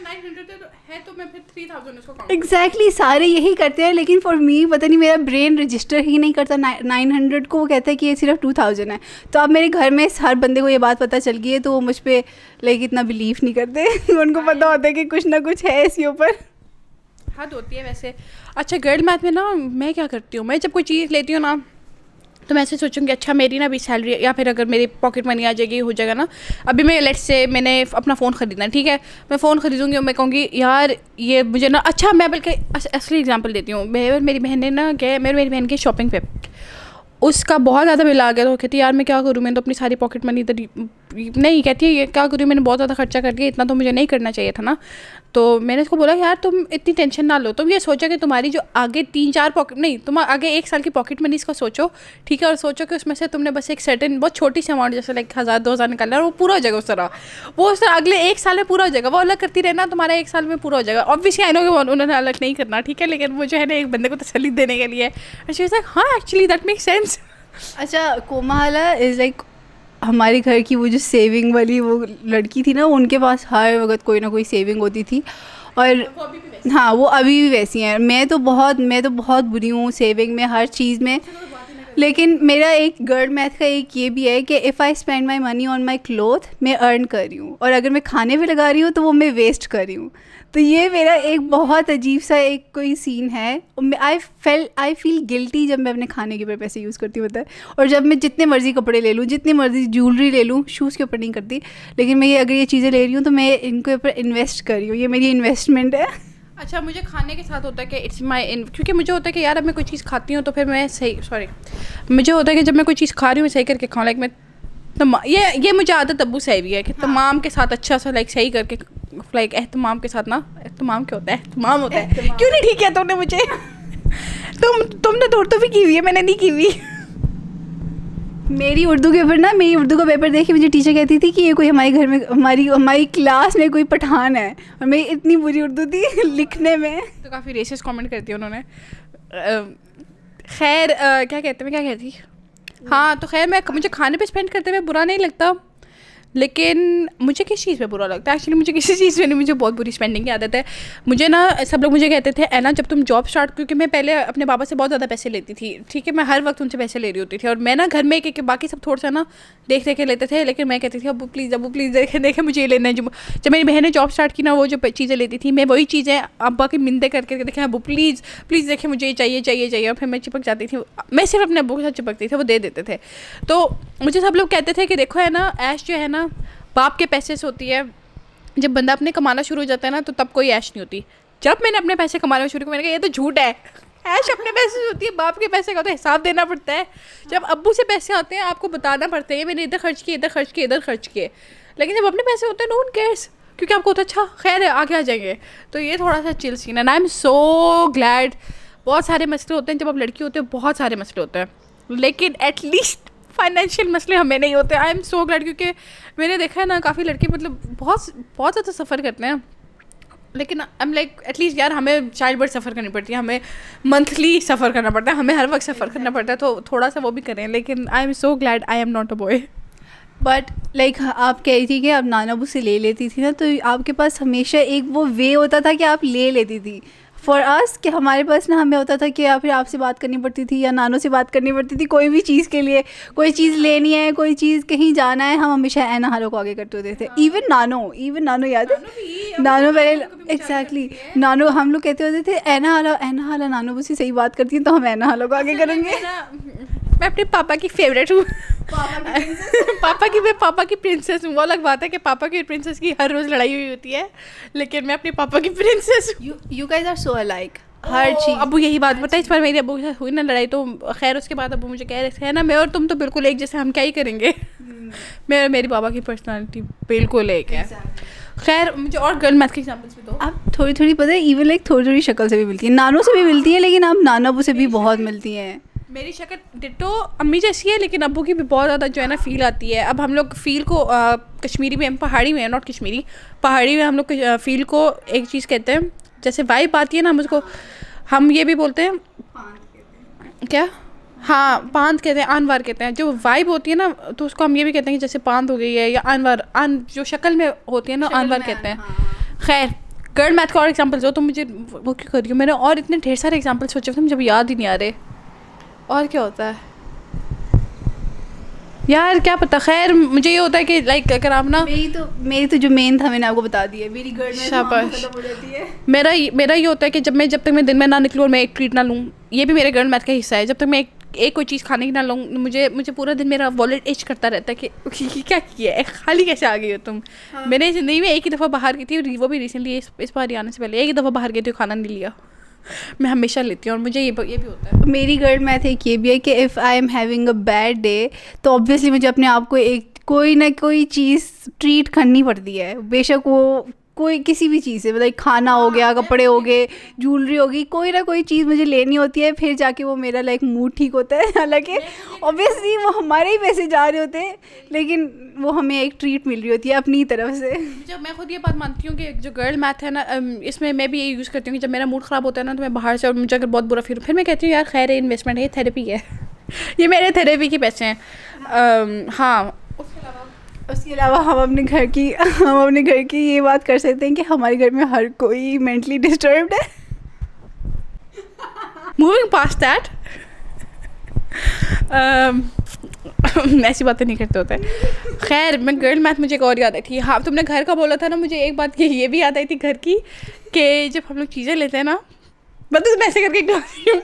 है, तो मैं फिर थ्री थाउजेंड उसको काउंट एग्जैक्टली सारे यही करते हैं, लेकिन फॉर मी पता नहीं मेरा ब्रेन रजिस्टर ही नहीं करता नाइन हंड्रेड को। वो कहता है कि ये सिर्फ टू थाउजेंड है। तो अब मेरे घर में हर बंदे को ये बात पता चल गई है, तो वो मुझ पर लाइक इतना बिलीव नहीं करते। उनको पता होता है कि कुछ ना कुछ है इसके ऊपर, हद होती है वैसे। अच्छा गर्ल मैथ में ना मैं क्या करती हूँ, मैं जब कोई चीज़ लेती हूँ ना, तो मैं ऐसे सोचूंगी अच्छा मेरी ना भी सैलरी, या फिर अगर मेरी पॉकेट मनी आ जाएगी, हो जाएगा ना। अभी मैं लेट्स से मैंने अपना फ़ोन ख़रीदना है, ठीक है, मैं फ़ोन ख़रीदूँगी और मैं कहूँगी यार ये मुझे ना, अच्छा मैं बल्कि असली एग्जांपल देती हूँ। मैं मेरी बहन ने ना गए, मेरे मेरी बहन के शॉपिंग पे उसका बहुत ज़्यादा बिल आ गया, तो कहती यार मैं क्या करूँ, मैंने तो अपनी सारी पॉकेट मनी इधर नहीं, कहती है ये क्या करूँ, मैंने बहुत ज़्यादा खर्चा कर दिया, इतना तो मुझे नहीं करना चाहिए था ना। तो मैंने उसको बोला यार तुम इतनी टेंशन ना लो, तुम ये सोचो कि तुम्हारी जो आगे तीन चार पॉकेट नहीं तुम आगे एक साल की पॉकेट मनी इसका सोचो, ठीक है, और सोचो कि उसमें से तुमने बस एक सर्टेन बहुत छोटी सी अमाउंट जैसे लाइक हज़ार दो हज़ार निकालना है और वो पूरा हो जाएगा उस तरह, वो उस तरह अगले एक साल में पूरा हो जाएगा, वो अलग करती रहना तुम्हारा एक साल में पूरा हो जाएगा। ऑब्वियसली आई नो कि उन्होंने अलग नहीं करना, ठीक है, लेकिन वो जो है ना एक बंदे को तसल्ली देने के लिए, हाँ एक्चुअली दैट मेक सेंस। अच्छा, कोमाला इज़ लाइक हमारे घर की वो जो सेविंग वाली वो लड़की थी ना, उनके पास हर वक्त कोई ना कोई सेविंग होती थी, और हाँ वो अभी भी वैसी हैं। मैं तो बहुत मैं तो बहुत बुरी हूँ सेविंग में, हर चीज़ में। लेकिन मेरा एक गर्ल मैथ का एक ये भी है कि if I spend my money on my cloth, मैं अर्न कर रही हूँ, और अगर मैं खाने पे लगा रही हूँ तो वो मैं वेस्ट कर रही हूँ। तो ये मेरा एक बहुत अजीब सा एक कोई सीन है। I fell I feel guilty जब मैं अपने खाने के ऊपर पैसे यूज़ करती हूँ, होता है। और जब मैं जितने मर्ज़ी कपड़े ले लूँ, जितनी मर्ज़ी ज्वेलरी ले लूँ, शूज़ के ऊपर नहीं करती, लेकिन मैं ये अगर ये चीज़ें ले रही हूँ तो मैं इनके ऊपर इन्वेस्ट कर रही हूँ, ये मेरी इन्वेस्टमेंट है। अच्छा, मुझे खाने के साथ होता है कि इट्स माई इन, क्योंकि मुझे होता है कि यार अब मैं कोई चीज़ खाती हूँ तो फिर मैं सही सॉरी मुझे होता है कि जब मैं कोई चीज़ खा रही हूँ सही करके खाऊँ, लाइक मैं तमा ये ये मुझे आदत अब्बू से भी है कि तमाम के साथ अच्छा सा लाइक सही करके, लाइक एहतमाम के साथ ना, एहतमाम क्या होता है, एहतमाम होता है, क्यों नहीं ठीक है तुमने मुझे तुम तुमने तो उर्दू भी की हुई है, मैंने नहीं की हुई। मेरी उर्दू के ऊपर ना, मेरी उर्दू का पेपर देख के मुझे टीचर कहती थी कि ये कोई हमारे घर में हमारी हमारी क्लास में कोई पठान है, और मेरी इतनी बुरी उर्दू थी लिखने में। तो काफ़ी रेसिस्ट कमेंट करती है उन्होंने। खैर क्या कहते हैं, क्या कहती हाँ, तो खैर मैं मुझे खाने पे स्पेंड करते हुए बुरा नहीं लगता, लेकिन मुझे किस चीज़ पे बुरा लगता है एक्चुअली, मुझे किसी चीज़ में नहीं, मुझे बहुत बुरी स्पेंडिंग की आदत है। मुझे ना सब लोग मुझे कहते थे ऐना जब तुम जॉब स्टार्ट, क्योंकि मैं पहले अपने बाबा से बहुत ज़्यादा पैसे लेती थी, ठीक है, मैं हर वक्त उनसे पैसे ले रही होती थी, और मैं ना घर में एक बाकी सब थोड़ा सा ना देख देख के लेते थे, लेकिन मैं कहती थी अबू प्लीज़ अबू प्लीज़ देखे देखे मुझे ये लेना है। जब मेरी बहन ने जॉब स्टार्ट की ना, वो जो चीज़ें लेती थी, मैं वही चीज़ें अब्बा की मिन्नतें करके देखे अबू प्लीज़ प्लीज़ देखे मुझे ये चाहिए चाहिए चाहिए, और फिर मैं चिपक जाती थी, मैं सिर्फ अपने अब्बू के साथ चिपकती थी, वो दे देते थे। तो मुझे सब लोग कहते थे कि देखो है ना, ऐश जो है ना बाप के पैसे से होती है, जब बंदा अपने कमाना शुरू हो जाता है ना तो तब कोई ऐश नहीं होती। जब मैंने अपने पैसे कमाना शुरू किया, मैंने कहा ये तो झूठ है, ऐश अपने पैसे से होती है, बाप के पैसे का तो हिसाब देना पड़ता है। जब अब्बू से पैसे आते हैं आपको बताना पड़ता है, ये मैंने इधर खर्च किए इधर खर्च किए इधर खर्च किए, लेकिन जब अपने पैसे होते हैं नो वन केयर्स, क्योंकि आपको होता है अच्छा खैर है आगे आ जाएंगे। तो ये थोड़ा सा चिल सीन है, and I am so glad. बहुत सारे मसले होते हैं जब आप लड़की होते हो, बहुत सारे मसले होते हैं, लेकिन एटलीस्ट फाइनेंशियल मसले हमें नहीं होते। आई एम सो ग्लैड, क्योंकि मैंने देखा है ना काफ़ी लड़के मतलब बहुत बहुत ज़्यादा सफ़र करते हैं, लेकिन आई एम लाइक एटलीस्ट यार हमें चाइल्ड बर्थ सफ़र करनी पड़ती है, हमें मंथली सफ़र करना पड़ता है, हमें हर वक्त सफ़र करना पड़ता है, तो थोड़ा सा वो भी करें। लेकिन I am so glad I am not a boy. But like आप कह रही थी कि आप नाना अबू से ले लेती थी ना, तो आपके पास हमेशा एक वो वे होता था कि आप ले लेती थी। फॉर अस कि हमारे पास ना हमें होता था कि या फिर आपसे बात करनी पड़ती थी या नानों से बात करनी पड़ती थी, कोई भी चीज़ के लिए, कोई चीज़ लेनी है, कोई चीज़ कहीं जाना है, हम हमेशा ऐना हालों को आगे करते होते थे। इवन नानो इवन नानो याद है, नानो पहले एग्जैक्टली नानो हम लोग कहते होते थे ऐना हाला ऐना हाला नानो मुझसे सही बात करती हैं तो हम ऐना हालों को आगे करेंगे। मैं अपने पापा की फेवरेट हूँ, पापा की मैं पापा की प्रिंसेस हूँ। वो अलग बात है कि पापा की प्रिंसेस की हर रोज़ लड़ाई हुई होती है, लेकिन मैं अपने पापा की प्रिंसेस हूँ। You guys are so alike, हर चीज़। अबू यही बात बताए, इस बार मेरी अबू के साथ हुई ना लड़ाई, तो खैर उसके बाद अबू मुझे कह रहे थे ना मैं और तुम तो बिल्कुल एक जैसे, हम क्या ही करेंगे। मैं और मेरी पापा की पर्सनालिटी बिल्कुल एक है। खैर मुझे और गर्ल मैथ के एग्जांपल्स भी दो। आप थोड़ी थोड़ी पता है इवन लाइक थोड़ी थोड़ी शक्ल से भी मिलती है, नानों से भी मिलती है, लेकिन आप नाना अबू से भी बहुत मिलती हैं। मेरी शक्ल डिट्टो अम्मी जैसी है, लेकिन अब्बू की भी बहुत ज़्यादा जो है ना फ़ील आती है। अब हम लोग फ़ील को आ, कश्मीरी में, पहाड़ी में, नॉट कश्मीरी, पहाड़ी में हम लोग फ़ील को एक चीज़ कहते हैं, जैसे वाइब आती है ना, हम उसको हम ये भी बोलते हैं क्या, हाँ पांद कहते हैं, आनवार कहते हैं। जो वाइब होती है ना तो उसको हम ये भी कहते हैं कि जैसे पांद हो गई है, या आनवार, आन जो शक्ल में होती है ना आनवार कहते हैं। हाँ। खैर गर्ल मैथ का और एग्जाम्पल्स हो तो मुझे वो क्यों कर रही हूँ, मैंने और इतने ढेर सारे एग्जाम्पल्स सोचे थे मुझे याद ही नहीं आ रहे और क्या होता है यार, क्या पता। खैर मुझे ये होता है कि लाइक अगर आप ना, मेरी तो मेरी तो जो मेन था मैंने आपको बता दिया, मेरी गर्ल में खत्म हो जाती है। मेरा मेरा ये होता है कि जब मैं जब तक मैं दिन में ना निकलूँ और मैं एक ट्रीट ना लूँ, ये भी मेरे गर्ल मैथ का हिस्सा है। जब तक मैं एक एक कोई चीज़ खाने की ना लूँ, मुझे मुझे पूरा दिन मेरा वॉलेट इच करता रहता है कि क्या किया है, खाली कैसे आ गई हो तुम। हाँ। मैंने ज़िंदगी में एक ही दफ़ा बाहर गई थी, वो भी रिसेंटली इस इस बार आने से पहले एक ही दफ़ा बाहर गई थी, खाना नहीं लिया। मैं हमेशा लेती हूँ और मुझे ये ये भी होता है। मेरी गर्ल मैथ एक ये भी है कि if I am having a bad day तो ऑब्वियसली मुझे अपने आप को एक कोई ना कोई चीज़ ट्रीट करनी पड़ती है, बेशक वो कोई किसी भी चीज़ से, मतलब खाना हो गया, कपड़े हो गए, ज्वेलरी होगी, कोई ना कोई चीज़ मुझे लेनी होती है, फिर जाके वो मेरा लाइक मूड ठीक होता है। हालांकि ऑब्वियसली वो हमारे ही पैसे जा रहे होते हैं, लेकिन वो हमें एक ट्रीट मिल रही होती है अपनी तरफ से। जब मैं खुद ये बात मानती हूँ कि जो गर्ल मैथ है ना, इसमें मैं भी ये यूज़ करती हूँ कि जब मेरा मूड ख़राब होता है ना, तो मैं बाहर से, और मुझे अगर बहुत बुरा फील, फिर मैं कहती हूँ यार खैर है, इन्वेस्टमेंट है, ये थेरेपी है। ये मेरे थेरेपी के पैसे हैं। हाँ, उसके अलावा हम अपने घर की हम अपने घर की ये बात कर सकते हैं कि हमारे घर में हर कोई मेंटली डिस्टर्ब्ड है। मूविंग पास्ट दैट, ऐसी बातें नहीं करते होते। खैर, मैं गर्ल मैथ, मुझे एक और याद आई थी। हाँ, तुमने घर का बोला था ना, मुझे एक बात की ये भी याद आई थी घर की, कि जब हम लोग चीज़ें लेते हैं ना, मतलब मैं ऐसे करके हूँ।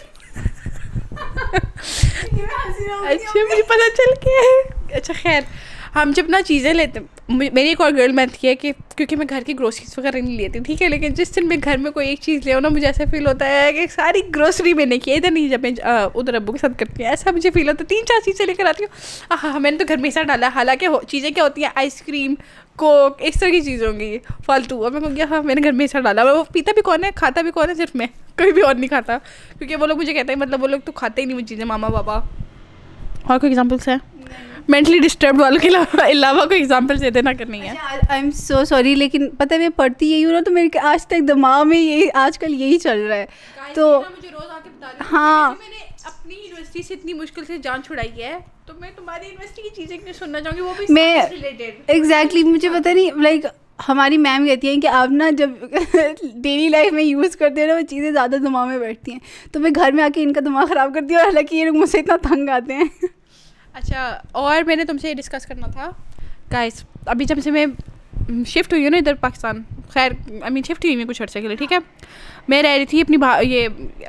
अच्छा, मुझे पता चल गया। अच्छा खैर, हम जब ना चीज़ें लेते, मेरी एक और गर्ल मैथ है कि क्योंकि मैं घर की ग्रोसरीज वगैरह नहीं लेती, ठीक है, लेकिन जिस दिन मैं घर में कोई एक चीज़ ले ना, मुझे ऐसा फील होता है कि सारी ग्रोसरी मैंने की, इधर नहीं, जब मैं उधर अब्बू के साथ करती हूँ ऐसा मुझे फील होता है, तीन चार चीज़ें लेकर आती हूँ। हाँ, मैंने तो घर में ऐसा डाला, हालांकि चीज़ें क्या होती हैं, आइसक्रीम, कोक, इस तरह की चीज़ होंगी फालतू, और मैं कहूँगी हाँ मैंने घर में ऐसा डाला। वो पीता भी कौन है, खाता भी कौन है, सिर्फ मैं, कोई भी और नहीं खाता, क्योंकि वो लोग मुझे कहते हैं, मतलब वो लोग तो खाते ही नहीं वो चीज़ें, मामा पापा। और कोई एग्जाम्पल्स हैं मेंटली डिस्टर्ब वालों के अलावा? कोई एग्जाम्पल्स दे देना, करनी है। आई एम सो सॉरी, लेकिन पता है मैं पढ़ती यही हूँ ना, तो मेरे आज तक दिमाग में यही आजकल यही चल रहा है। तो मुझे रोज आके बता रही, हाँ, मैंने अपनी यूनिवर्सिटी से इतनी मुश्किल से जान छुड़ाई है, तो मैं तुम्हारी यूनिवर्सिटी की चीज़ें क्यों सुनना चाहूँगी, वो भी मैं रिलेटेड। एग्जैक्टली, मुझे पता नहीं, लाइक हमारी मैम कहती हैं कि आप ना जब डेली लाइफ में यूज़ करते हैं ना, वो चीज़ें ज़्यादा दिमाग में बैठती हैं, तो मैं घर में आके इनका दिमाग ख़राब करती हूँ, हालांकि ये लोग मुझसे इतना तंग आते हैं। अच्छा, और मैंने तुमसे ये डिस्कस करना था गाइस, अभी जब से मैं शिफ्ट हुई हूँ ना इधर पाकिस्तान, खैर आई मीन शिफ्ट हुई मैं कुछ अर्से के लिए, ठीक है, मैं रह रही थी अपनी भा ये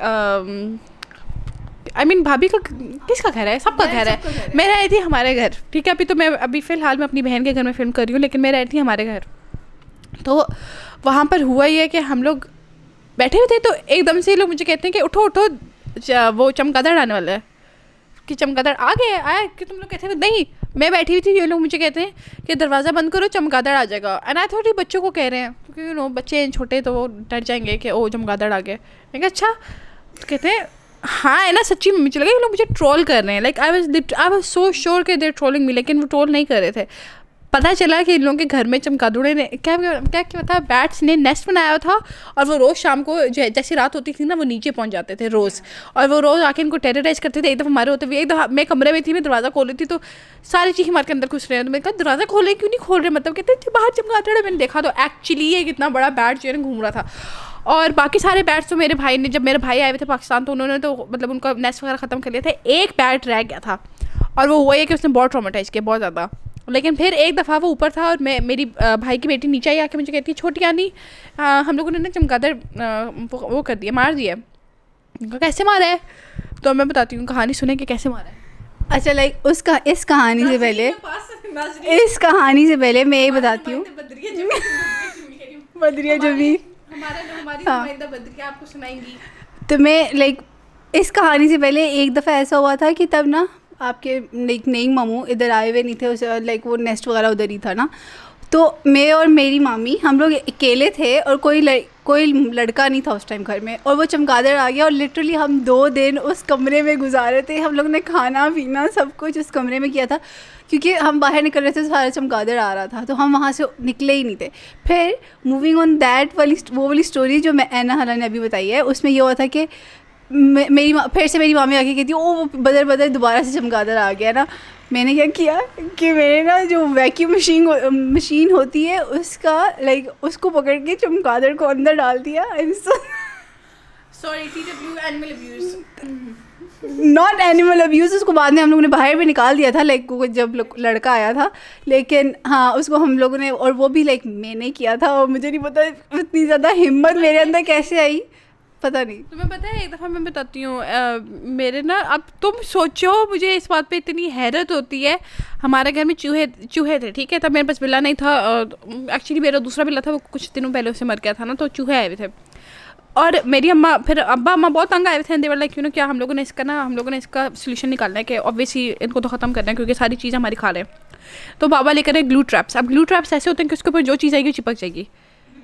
आई मीन भाभी का, किसका घर है, सबका घर है, मैं रह रही थी हमारे घर, ठीक है। अभी तो मैं अभी फ़िलहाल मैं अपनी बहन के घर में फ़िल्म कर रही हूँ, लेकिन मैं रह रही थी हमारे घर। तो वहाँ पर हुआ ये कि हम लोग बैठे हुए थे, तो एकदम से लोग मुझे कहते हैं कि उठो उठो, वो चमगादड़ आने वाला है, कि चमगादड़ आ गया आया, कि तुम लोग कहते हैं नहीं, मैं बैठी हुई थी, ये लोग मुझे कहते हैं कि दरवाज़ा बंद करो, चमगादड़ आ जाएगा। एंड आई थॉट ये बच्चों को कह रहे हैं, क्योंकि यू नो बच्चे छोटे तो वो डर जाएंगे कि ओ चमगादड़ आ गए। मैं कहा अच्छा, तो कहते हैं हाँ है ना, सच्ची में मुझे लगा ये लोग मुझे ट्रोल कर रहे हैं, like I was I was so sure कि देर ट्रोलिंग मी, लेकिन वो ट्रोल नहीं कर रहे थे। पता चला कि इन लोगों के घर में चमगादड़ों ने क्या क्या क्या था, बैट्स ने नेस्ट बनाया था, और वो रोज़ शाम को जैसी रात होती थी ना, वो नीचे पहुंच जाते थे रोज़, और वो रोज़ आके इनको टेरराइज करते थे। एक दफ़ा हमारे होते हुए, एक दफ़ा मैं कमरे में थी, मैं दरवाज़ा खोली थी, तो सारी चीज़ें मार के अंदर घुस रहे हैं, तो मैंने कहा दरवाज़ा खोले क्यों नहीं खोल रहे, मतलब कहते बाहर चमगादड़ है। मैंने देखा तो एक्चुअली एक इतना बड़ा बैट जो है घूम रहा था, और बाकी सारे बैट्स तो मेरे भाई ने, जब मेरे भाई आए हुए थे पाकिस्तान, तो उन्होंने तो मतलब उनका नेस्ट वगैरह ख़त्म कर लिया था, एक बैट रह गया था, और वो हुआ है कि उसने बहुत ट्रॉमेटाइज किया, बहुत ज़्यादा। लेकिन फिर एक दफ़ा वो ऊपर था, और मैं मेरी भाई की बेटी नीचे आई आके मुझे कहती है छोटी आनी, हम लोगों ने ना चमगादड़ वो कर दिया, मार दिया। कैसे मारा है? तो मैं बताती हूँ कहानी, सुने कि कैसे मारा है। अच्छा, लाइक उसका इस कहानी से पहले इस कहानी से पहले मैं ये बताती हूँ, बदरिया जमी आपको सुनाएंगी। तो मैं लाइक इस कहानी से पहले एक दफ़ा ऐसा हुआ था कि तब ना आपके लाइक नई मामू इधर आए हुए नहीं थे, उसे लाइक वो नेस्ट वगैरह उधर ही था ना, तो मैं और मेरी मामी हम लोग अकेले थे, और कोई लड़, कोई लड़का नहीं था उस टाइम घर में, और वो चमगादड़ आ गया, और लिटरली हम दो दिन उस कमरे में गुजारे थे। हम लोग ने खाना पीना सब कुछ उस कमरे में किया था, क्योंकि हम बाहर निकल रहे थे तो सारा चमगादड़ आ रहा था, तो हम वहाँ से निकले ही नहीं थे। फिर मूविंग ऑन दैट वाली वो वाली स्टोरी जो मैं ऐना हाला ने अभी बताई है, उसमें ये हुआ था कि मेरी फिर से मेरी मामी आके कहती ओ बदर बदर दोबारा से चमगादड़ आ गया ना। मैंने क्या किया कि मैंने ना जो वैक्यूम मशीन मशीन होती है उसका लाइक उसको पकड़ के चमगादड़ को अंदर डाल दिया। Sorry, T W animal abuse, not animal abuse. उसको बाद में हम लोगों ने बाहर भी निकाल दिया था लाइक like, जब लड़का आया था, लेकिन हाँ उसको हम लोगों ने, और वो भी लाइक like, मैंने किया था, और मुझे नहीं पता इतनी ज़्यादा हिम्मत मेरे अंदर कैसे आई, पता नहीं। तुम्हें पता है एक दफ़ा मैं बताती हूँ, मेरे ना, अब तुम सोचो मुझे इस बात पे इतनी हैरत होती है। हमारे घर में चूहे चूहे थे, ठीक है, तब मेरे पास बिल्ला नहीं था, एक्चुअली मेरा दूसरा बिल्ला था, वो कुछ दिनों पहले उससे मर गया था ना, तो चूहे आए हुए थे। और मेरी अम्मा, फिर अब्बा अम्मा बहुत तंग आए हुए थे, देवर लाइक क्यों ना क्या हम लोगों ने इसका ना हम लोगों ने इसका सोल्यूशन निकालना है कि ऑब्वियसली इनको तो ख़त्म करना है, क्योंकि सारी चीज़ें हमारी खा रहे हैं। तो बाबा लेकर आए ग्लू ट्रैप्स। अब ग्लू ट्रैप्स ऐसे होते हैं कि उसके ऊपर जो चीज़ आएगी चिपक जाएगी,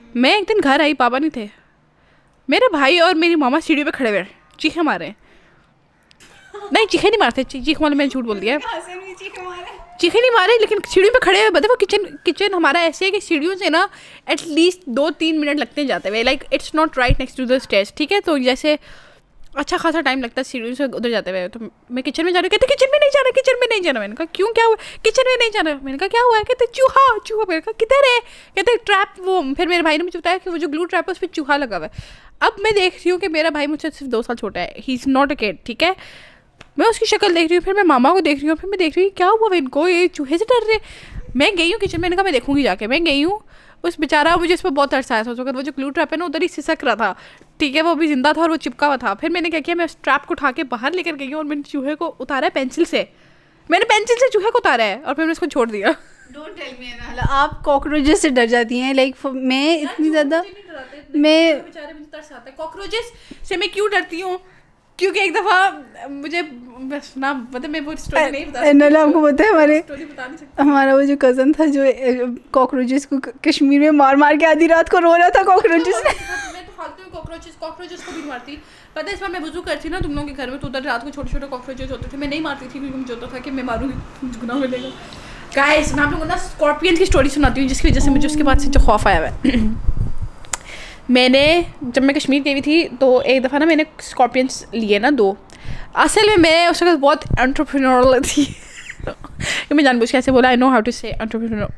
मैं एक दिन घर आई, पापा नहीं थे, मेरे भाई और मेरी मामा सीढ़ी पे खड़े हुए चीखे मारे। नहीं चीखे नहीं मारते, चीख वाले मैंने झूठ बोल दिया, चीखे नहीं मारे, लेकिन सीढ़ी पे खड़े हुए। बताए वो किचन किचन हमारा ऐसे है कि सीढ़ियों से ना एटलीस्ट दो तीन मिनट लगते जाते हुए, like it's not right next to the stage, ठीक है। तो जैसे अच्छा खासा टाइम लगता है सीढ़ियों से उधर जाते हुए। तो मैं किचन में जा रही हूँ, कहते किचन में नहीं जाना, किचन में नहीं जाना। मैंने कहा क्यों, क्या हुआ? किचन में नहीं जाना। मैंने कहा क्या हुआ है? कहते चूहा चूहा। मैंने कहा किधर है? कहते ट्रैप। वो फिर मेरे भाई ने मुझे बताया कि वो जो ग्लू ट्रैप है उस पर चूहा लगा हुआ है। अब मैं देख रही हूँ कि मेरा भाई मुझसे सिर्फ दो साल छोटा है, he is not a kid, ठीक है। मैं उसकी शक्ल देख रही हूँ, फिर मैं मामा को देख रही हूँ, फिर मैं देख रही हूँ क्या हुआ इनको, ये चूहे से डर रहे। मैं गई हूँ किचन में, मैंने कहा मैं देखूँगी जाके। मैं गई हूँ, उस बेचारा मुझे इस पर बहुत तरस आया था। उस वक्त वो जो ग्लू ट्रैप है ना उधर ही सिसक रहा था, ठीक है, वो भी जिंदा था और वो चिपका हुआ था। फिर मैंने क्या किया, मैं उस ट्रैप को उठा के बाहर लेकर गई हूँ और मैंने चूहे को उतारा है पेंसिल से। मैंने पेंसिल से चूहे को उतारा है और फिर मैंने उसको छोड़ दिया। डोंट टेल मी ना, आप कॉकरोचेस से डर जाती हैं? लाइक मैं इतनी ज़्यादा मैं कॉकरोचेस से मैं क्यों डरती हूँ? क्योंकि एक दफ़ा मुझे बस ना मतलब मैं वो स्टोरी नहीं बता सकती। आपको पता है हमारे स्टोरी बता नहीं सकती। हमारा वो जो कज़न था जो कॉकरोचेस को कश्मीर में मार मार के आधी रात को रो रहा था कॉकरोचेस ने। मैं तो फालतू में कॉकरोचेस कॉकरोचेस को भी मारती। पता है इस बार मैं वुज़ू करती ना तुम लोगों के घर में, तो उधर रात को छोटे छोटे कॉकरोचेस होते थे। मैं नहीं मारती थी क्योंकि मुझे होता था कि मैं मारूंगी गुनाह मिलेगा। गाइस मैं आप लोगों को ना स्कॉर्पियन की स्टोरी सुनाती हूँ जिसकी वजह से मुझे उसके बाद से जो खौफ आया है। मैंने जब मैं कश्मीर गई थी तो एक दफ़ा ना मैंने स्कॉर्पियंस लिए ना दो। असल में मैं उस वक्त बहुत एंटरप्रेन्योरल थी। मैं जानबूझ के ऐसे बोला, I know how to say entrepreneur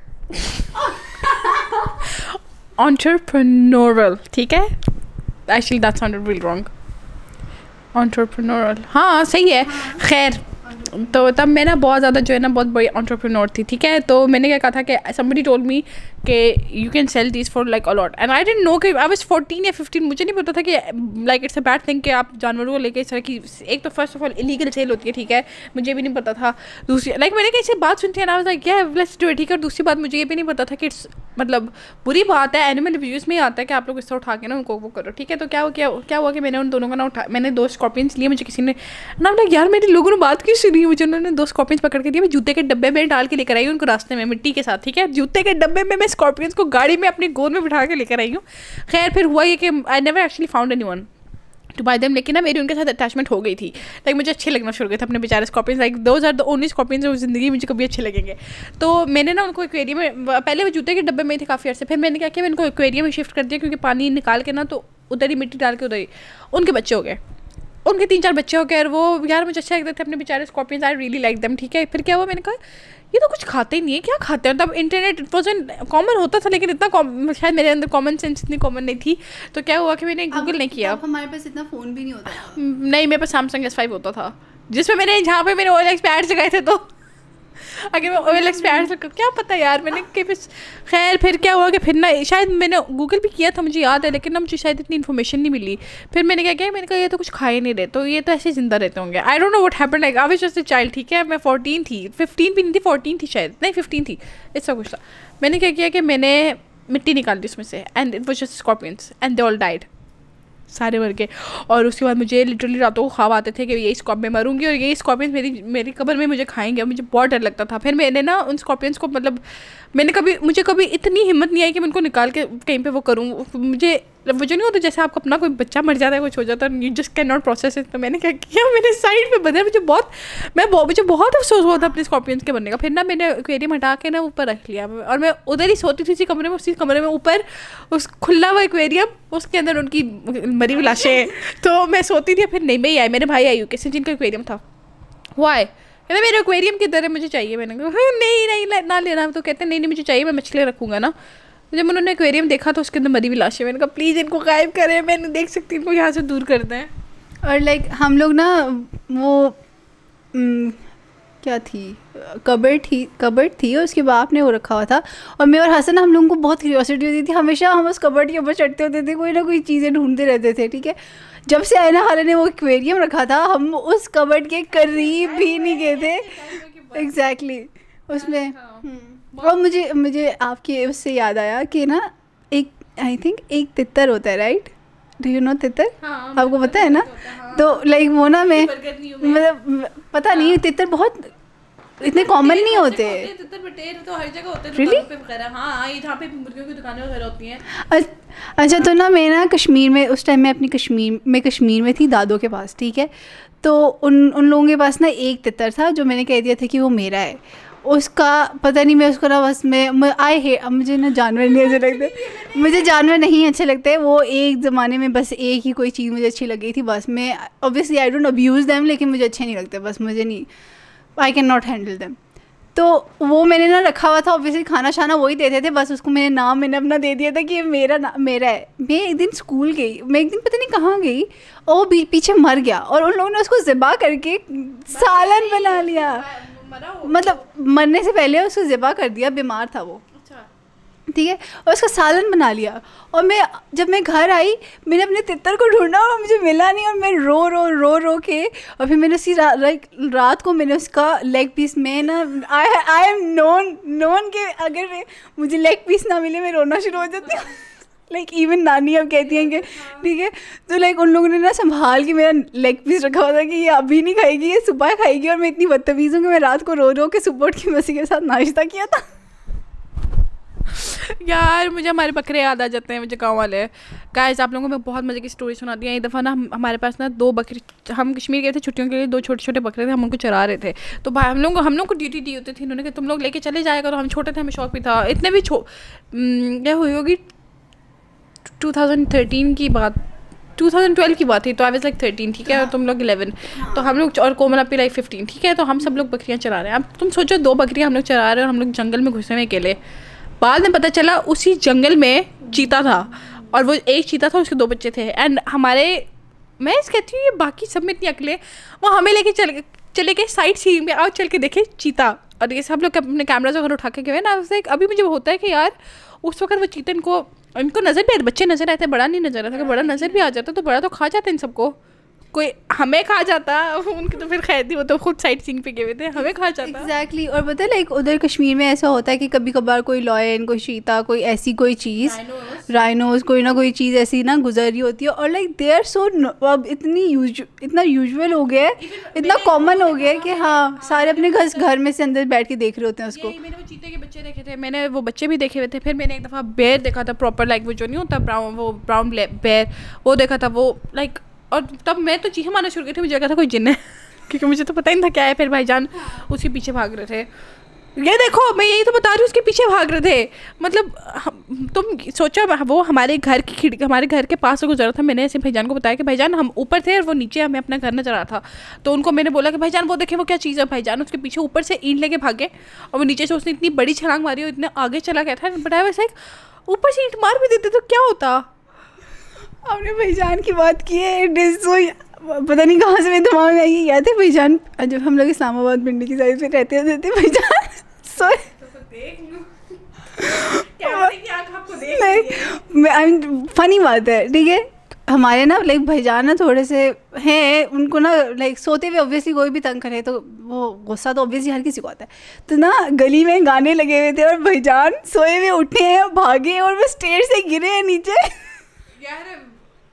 entrepreneurial, ठीक है। Actually that sounded really wrong. Entrepreneurial हाँ सही है। खैर तो तब मैं ना बहुत ज़्यादा जो है ना बहुत बड़ी एंटरप्रेन्योर थी, ठीक है। तो मैंने क्या कहा था कि somebody told me कि you can sell this for like a lot and I didn't know कि आई वाज फोर्टीन या फिफ्टीन। मुझे नहीं पता था कि like it's a bad thing कि आप जानवरों को लेके इस तरह की, एक तो first of all illegal sale होती है, ठीक है, मुझे भी नहीं पता था। दूसरी लाइक मैंने कहीं से बात सुनती है ना, लाइक या लेट्स डू इट, ठीक है। और दूसरी बात मुझे ये भी नहीं पता था कि इट्स मतलब बुरी बात है, एनिमल अब्यूज़ में ही आता है कि आप लोग इस तरह उठा के ना उनको वो करो, ठीक है। तो क्या हुआ क्या क्या हुआ कि मैंने उन दोनों का ना उठा, मैंने दो स्कॉर्पियंस लिए। मुझे किसी ने ना लाइक यार मेरे लोगों ने बात क्यों सुनी, मुझे उन्होंने दो स्कॉर्पियंस पकड़ के दिए। मैं जूते के डब्बे में डाल के लेकर आई उनको रास्ते में मिट्टी के साथ, ठीक है। जूते के डब्बे में मैं स्कॉर्पियंस को गाड़ी में अपनी गोद में बिठा के लेकर आई हूँ। खैर फिर हुआ ये कि I never actually found anyone to buy them, लेकिन ना मेरी उनके साथ अटैचमेंट हो गई थी। लाइक मुझे अच्छे लगना शुरू हो गए थे अपने बेचारे scorpions. Like those are the only scorpions जो ज़िंदगी मुझे कभी अच्छे लगेंगे। तो मैंने ना उनको एक्वेरियम में, पहले वो जूते के डब्बे में थे काफ़ी अर्से, फिर मैंने क्या किया, मैंने उनको एक्वेरियम में शिफ्ट कर दिया क्योंकि पानी निकाल के ना तो उधर ही मिट्टी डाल के उधर ही उनके बच्चे हो गए। उनके तीन चार बच्चे हो गए और वो यार मुझे अच्छे लगते थे अपने बेचारे scorpions, I really like them, ठीक है। फिर क्या हुआ, मैंने कहा ये तो कुछ खाते ही नहीं है, क्या खाते हैं। तब इंटरनेट वॉजन कॉमन होता था लेकिन इतना शायद मेरे अंदर कॉमन सेंस इतनी कॉमन नहीं थी। तो क्या हुआ कि मैंने गूगल नहीं किया। अब हमारे पास इतना फ़ोन भी नहीं होता। नहीं मेरे पास सैमसंग एस फाइव होता था जिसमें मैंने जहाँ पे मेरे ओ एल एक्स पे एड्स लगाए थे। तो अगर मैं ओ एल एक्स पे एड्स क्या पता यार मैंने कि खैर फिर क्या हुआ कि फिर ना शायद मैंने गूगल भी किया था मुझे याद है, लेकिन ना मुझे शायद इतनी इन्फॉर्मेशन नहीं मिली। फिर मैंने क्या किया, मैंने कहा ये तो कुछ खा ही नहीं रहे, तो ये तो ऐसे जिंदा रहते होंगे। I don't know what happened, like I was just a child, ठीक है। मैं फोर्टीन थी, फिफ्टीन भी नहीं थी, फोर्टीन थी शायद, नहीं फिफ्टीन थी, ऐसा कुछ था। मैंने क्या किया कि मैंने मिट्टी निकाल दी उसमें से and it was just scorpions and they all died, सारे मर गए। और उसके बाद मुझे लिटरली रातों को ख्वाब आते थे कि यही स्कॉर्प में मरूंगी और यही स्कॉर्पियंस मेरी मेरी कब्र में मुझे खाएंगे। मुझे बहुत डर लगता था। फिर मैंने ना उन स्कॉर्पियंस को मतलब मैंने कभी मुझे कभी इतनी हिम्मत नहीं आई कि मैं उनको निकाल के कहीं पे वो करूँ। मुझे मुझे नहीं होता जैसे आपको अपना कोई बच्चा मर जाता है कुछ हो जाता है, you just can not process it. तो मैंने क्या किया, मैंने साइड पे बदला। मुझे बहुत मैं मुझे बहुत अफसोस हुआ था अपने स्कॉर्पियंस के बनने का। फिर ना मैंने एक्वेरियम हटा के ना ऊपर रख लिया और मैं उधर ही सोती थी उसी कमरे में, उसी कमरे में ऊपर उस खुला हुआ एक्वेरियम, उसके अंदर उनकी मरी हुई लाशें। तो मैं सोती थी। फिर नहीं मैं ही आई, मेरे भाई आई कैसे जिनका एक्वेरियम था वो आए, कहते मेरे एक्वेरियम की तरह मुझे चाहिए। मैंने कहा नहीं नहीं ना लेना। तो कहते नहीं नहीं मुझे चाहिए, मैं मछलियाँ रखूँगा ना। जब उन्होंने एक्वेरियम देखा तो उसके अंदर मरी हुई लाशें। मैंने कहा प्लीज़ इनको गायब करें, मैं नहीं देख सकती, इनको यहाँ से दूर कर दें। और लाइक हम लोग ना वो न, क्या थी कबर्ड थी कबर्ड थी और उसके बाप ने वो रखा हुआ था। और मैं और हसन हम लोगों को बहुत क्यूरियोसिटी होती थी, हमेशा हम उस कबर्ड के ऊपर चढ़ते होते थे, कोई ना कोई चीज़ें ढूंढते रहते थे, ठीक है। जब से आयना खाला ने वो एक्वेरियम रखा था हम उस कबर्ड के करीब भी नहीं गए थे। एग्जैक्टली उसमें। और मुझे मुझे आपके उससे याद आया कि ना एक आई थिंक एक तितर होता है, राइट? डू यू नो तितर? हाँ, आपको पता है ना? हाँ। तो लाइक वो ना मैं मतलब पता हाँ। नहीं तितर बहुत इतने कॉमन नहीं होते। तितर बटेर तो हर जगह होते हैं Really? दुकानों पे वगैरह। हाँ, ये जहाँ पे मुर्गियों की दुकानें वगैरह होती हैं। अच्छा, तो ना मैं ना कश्मीर में उस टाइम मैं अपनी कश्मीर में कश्मीर में थी दादों के पास, ठीक है। तो उन उन लोगों के पास ना एक तितर था जो मैंने कह दिया था कि वो मेरा है। उसका पता नहीं, मैं उसको ना बस मैं आई हे अब मुझे ना जानवर नहीं अच्छे लगते, मुझे जानवर नहीं अच्छे लगते। वो एक ज़माने में बस एक ही कोई चीज़ मुझे अच्छी लगी थी बस। मैं obviously I don't abuse them, लेकिन मुझे अच्छे नहीं लगते बस, मुझे नहीं, I can not handle them. तो वो मैंने ना रखा हुआ था, ऑब्वियसली खाना शाना वही देते थे, बस उसको मैंने नाम मैंने अपना दे दिया था कि ये मेरा ना मेरा है। मैं एक दिन स्कूल गई, मैं एक दिन पता नहीं कहाँ गई और वो पीछे मर गया और उन लोगों ने उसको ज़िबा करके सालन बना लिया। मतलब मरने से पहले उसको ज़िबा कर दिया, बीमार था वो, ठीक है, और उसका सालन बना लिया। और मैं जब मैं घर आई मैंने अपने तितर को ढूंढा और मुझे मिला नहीं, और मैं रो रो रो रो के और फिर मैंने उसी रा, रा, रात को मैंने उसका लेग पीस में ना I I am known known के अगर मैं मुझे लेग पीस ना मिले मैं रोना शुरू हो जाती हूँ। लाइक इवन नानी अब कहती हैं कि ठीक है, तो लाइक उन लोगों ने ना संभाल के मेरा लेग पीस रखा हुआ था कि ये अभी नहीं खाएगी, ये सुबह खाएगी। और मैं इतनी बदतमीज़ हूँ कि मैं रात को रो रो के सुबह उठ के मसी के साथ नाश्ता किया था। यार मुझे हमारे बकरे याद आ जाते हैं, मुझे गाँव वाले। गाइस आप लोगों को मैं बहुत मज़े की स्टोरी सुनाती हूँ। एक दफ़ा ना हम, हमारे पास ना दो बकरी, हम कश्मीर गए थे छुट्टियों के लिए, दो छोटे छोटे बकरे थे, हम उनको चरा रहे थे। तो भाई हम लोग को हम लोग को ड्यूटी दी होती थी, उन्होंने कहा तुम लोग लेके चले जाएगा। तो हम छोटे थे, हमें शौक भी था। इतने भी छो क्या हुई होगी टू थाउजेंड थर्टीन की बात, टू थाउजेंड ट्वेल्व की बात थी, तो आई वाज लाइक थर्टीन, ठीक है, और तुम लोग इलेवन। तो हम लोग और कोमल अपी लाइक फिफ्टीन, ठीक है। तो हम सब लोग बकरियाँ चरा रहे हैं। अब तुम सोचो दो बकरियाँ हम लोग चरा रहे हैं और हम लोग जंगल में घुसे हुए अकेले। बाद में पता चला उसी जंगल में चीता था, और वो एक चीता था, उसके दो बच्चे थे। एंड हमारे, मैं इस कहती हूँ ये बाकी सब में इतनी अकले, वो हमें लेके चल चले गए साइड सीइंग में, आओ चल के देखे चीता। और ये सब लोग अपने कैमराज वगैरह उठा के गए ना। उससे अभी मुझे होता है कि यार उस वक्त वो चीते इनको इनको नज़र भी आते, बच्चे नज़र आए थे, बड़ा नहीं नज़र आता। अगर बड़ा नज़र भी आ जाता तो बड़ा तो खा जाता इन सबको, कोई हमें खा जाता, उनकी तो फिर खैर थी, वो तो खुद साइड सीइंग पे गए हुए थे, हमें खा जाता। Exactly exactly. और पता है लाइक उधर कश्मीर में ऐसा होता है कि कभी कभार कोई लॉयन, कोई चीता, कोई ऐसी कोई चीज़, राइनोज, कोई ना कोई चीज़ ऐसी ना गुजर रही होती है। और लाइक दे आर सो, अब इतनी यूज इतना यूजुअल हो गया है, इतना कॉमन हो गया है कि हाँ सारे अपने घर घर में से अंदर बैठ के देख रहे होते हैं उसको। मैंने वो चीते के बच्चे देखे थे, मैंने वो बच्चे भी देखे हुए थे। फिर मैंने एक दफ़ा बेर देखा था, प्रॉपर लाइक वो जो नहीं होता ब्राउन, वो ब्राउन बेर, वो देखा था वो लाइक। और तब मैं तो चीखें मारना शुरू की थी, मुझे लगा था कोई जिन्न है क्योंकि मुझे तो पता ही नहीं था क्या है। फिर भाईजान उसके पीछे भाग रहे थे, ये देखो मैं यही तो बता रही हूँ, उसके पीछे भाग रहे थे। मतलब तुम सोचो, वो हमारे घर की खिड़की, हमारे घर के पास से गुजरा था। मैंने ऐसे भाईजान को बताया कि भाईजान हम ऊपर थे और वो नीचे हमें अपना घर नजर आ रहा था। तो उनको मैंने बोला कि भाईजान वो देखे वो क्या चीज़ है। भाईजान उसके पीछे ऊपर से ईंट लेके भागे और वो नीचे से उसने इतनी बड़ी छलांग मारी और इतने आगे चला गया था। बट आई वाज लाइक ऊपर से ईंट मार भी देते तो क्या होता। आपने भाईजान की बात की है, पता नहीं कहाँ से मेरे दिमाग में आई याद है। भाईजान जब हम लोग इस्लामाबाद पिंडी की साइड पे रहते होते थे, भाईजान सो फनी बात है, ठीक है। हमारे ना लाइक भाईजान ना थोड़े से हैं, उनको ना लाइक सोते हुए ऑब्वियसली कोई भी तंग करे तो वो गुस्सा तो ऑब्वियसली हर किसी को आता है। तो ना गली में गाने लगे हुए थे और भाईजान सोए हुए उठे हैं, भागे और वो स्टेयर से गिरे हैं नीचे। यार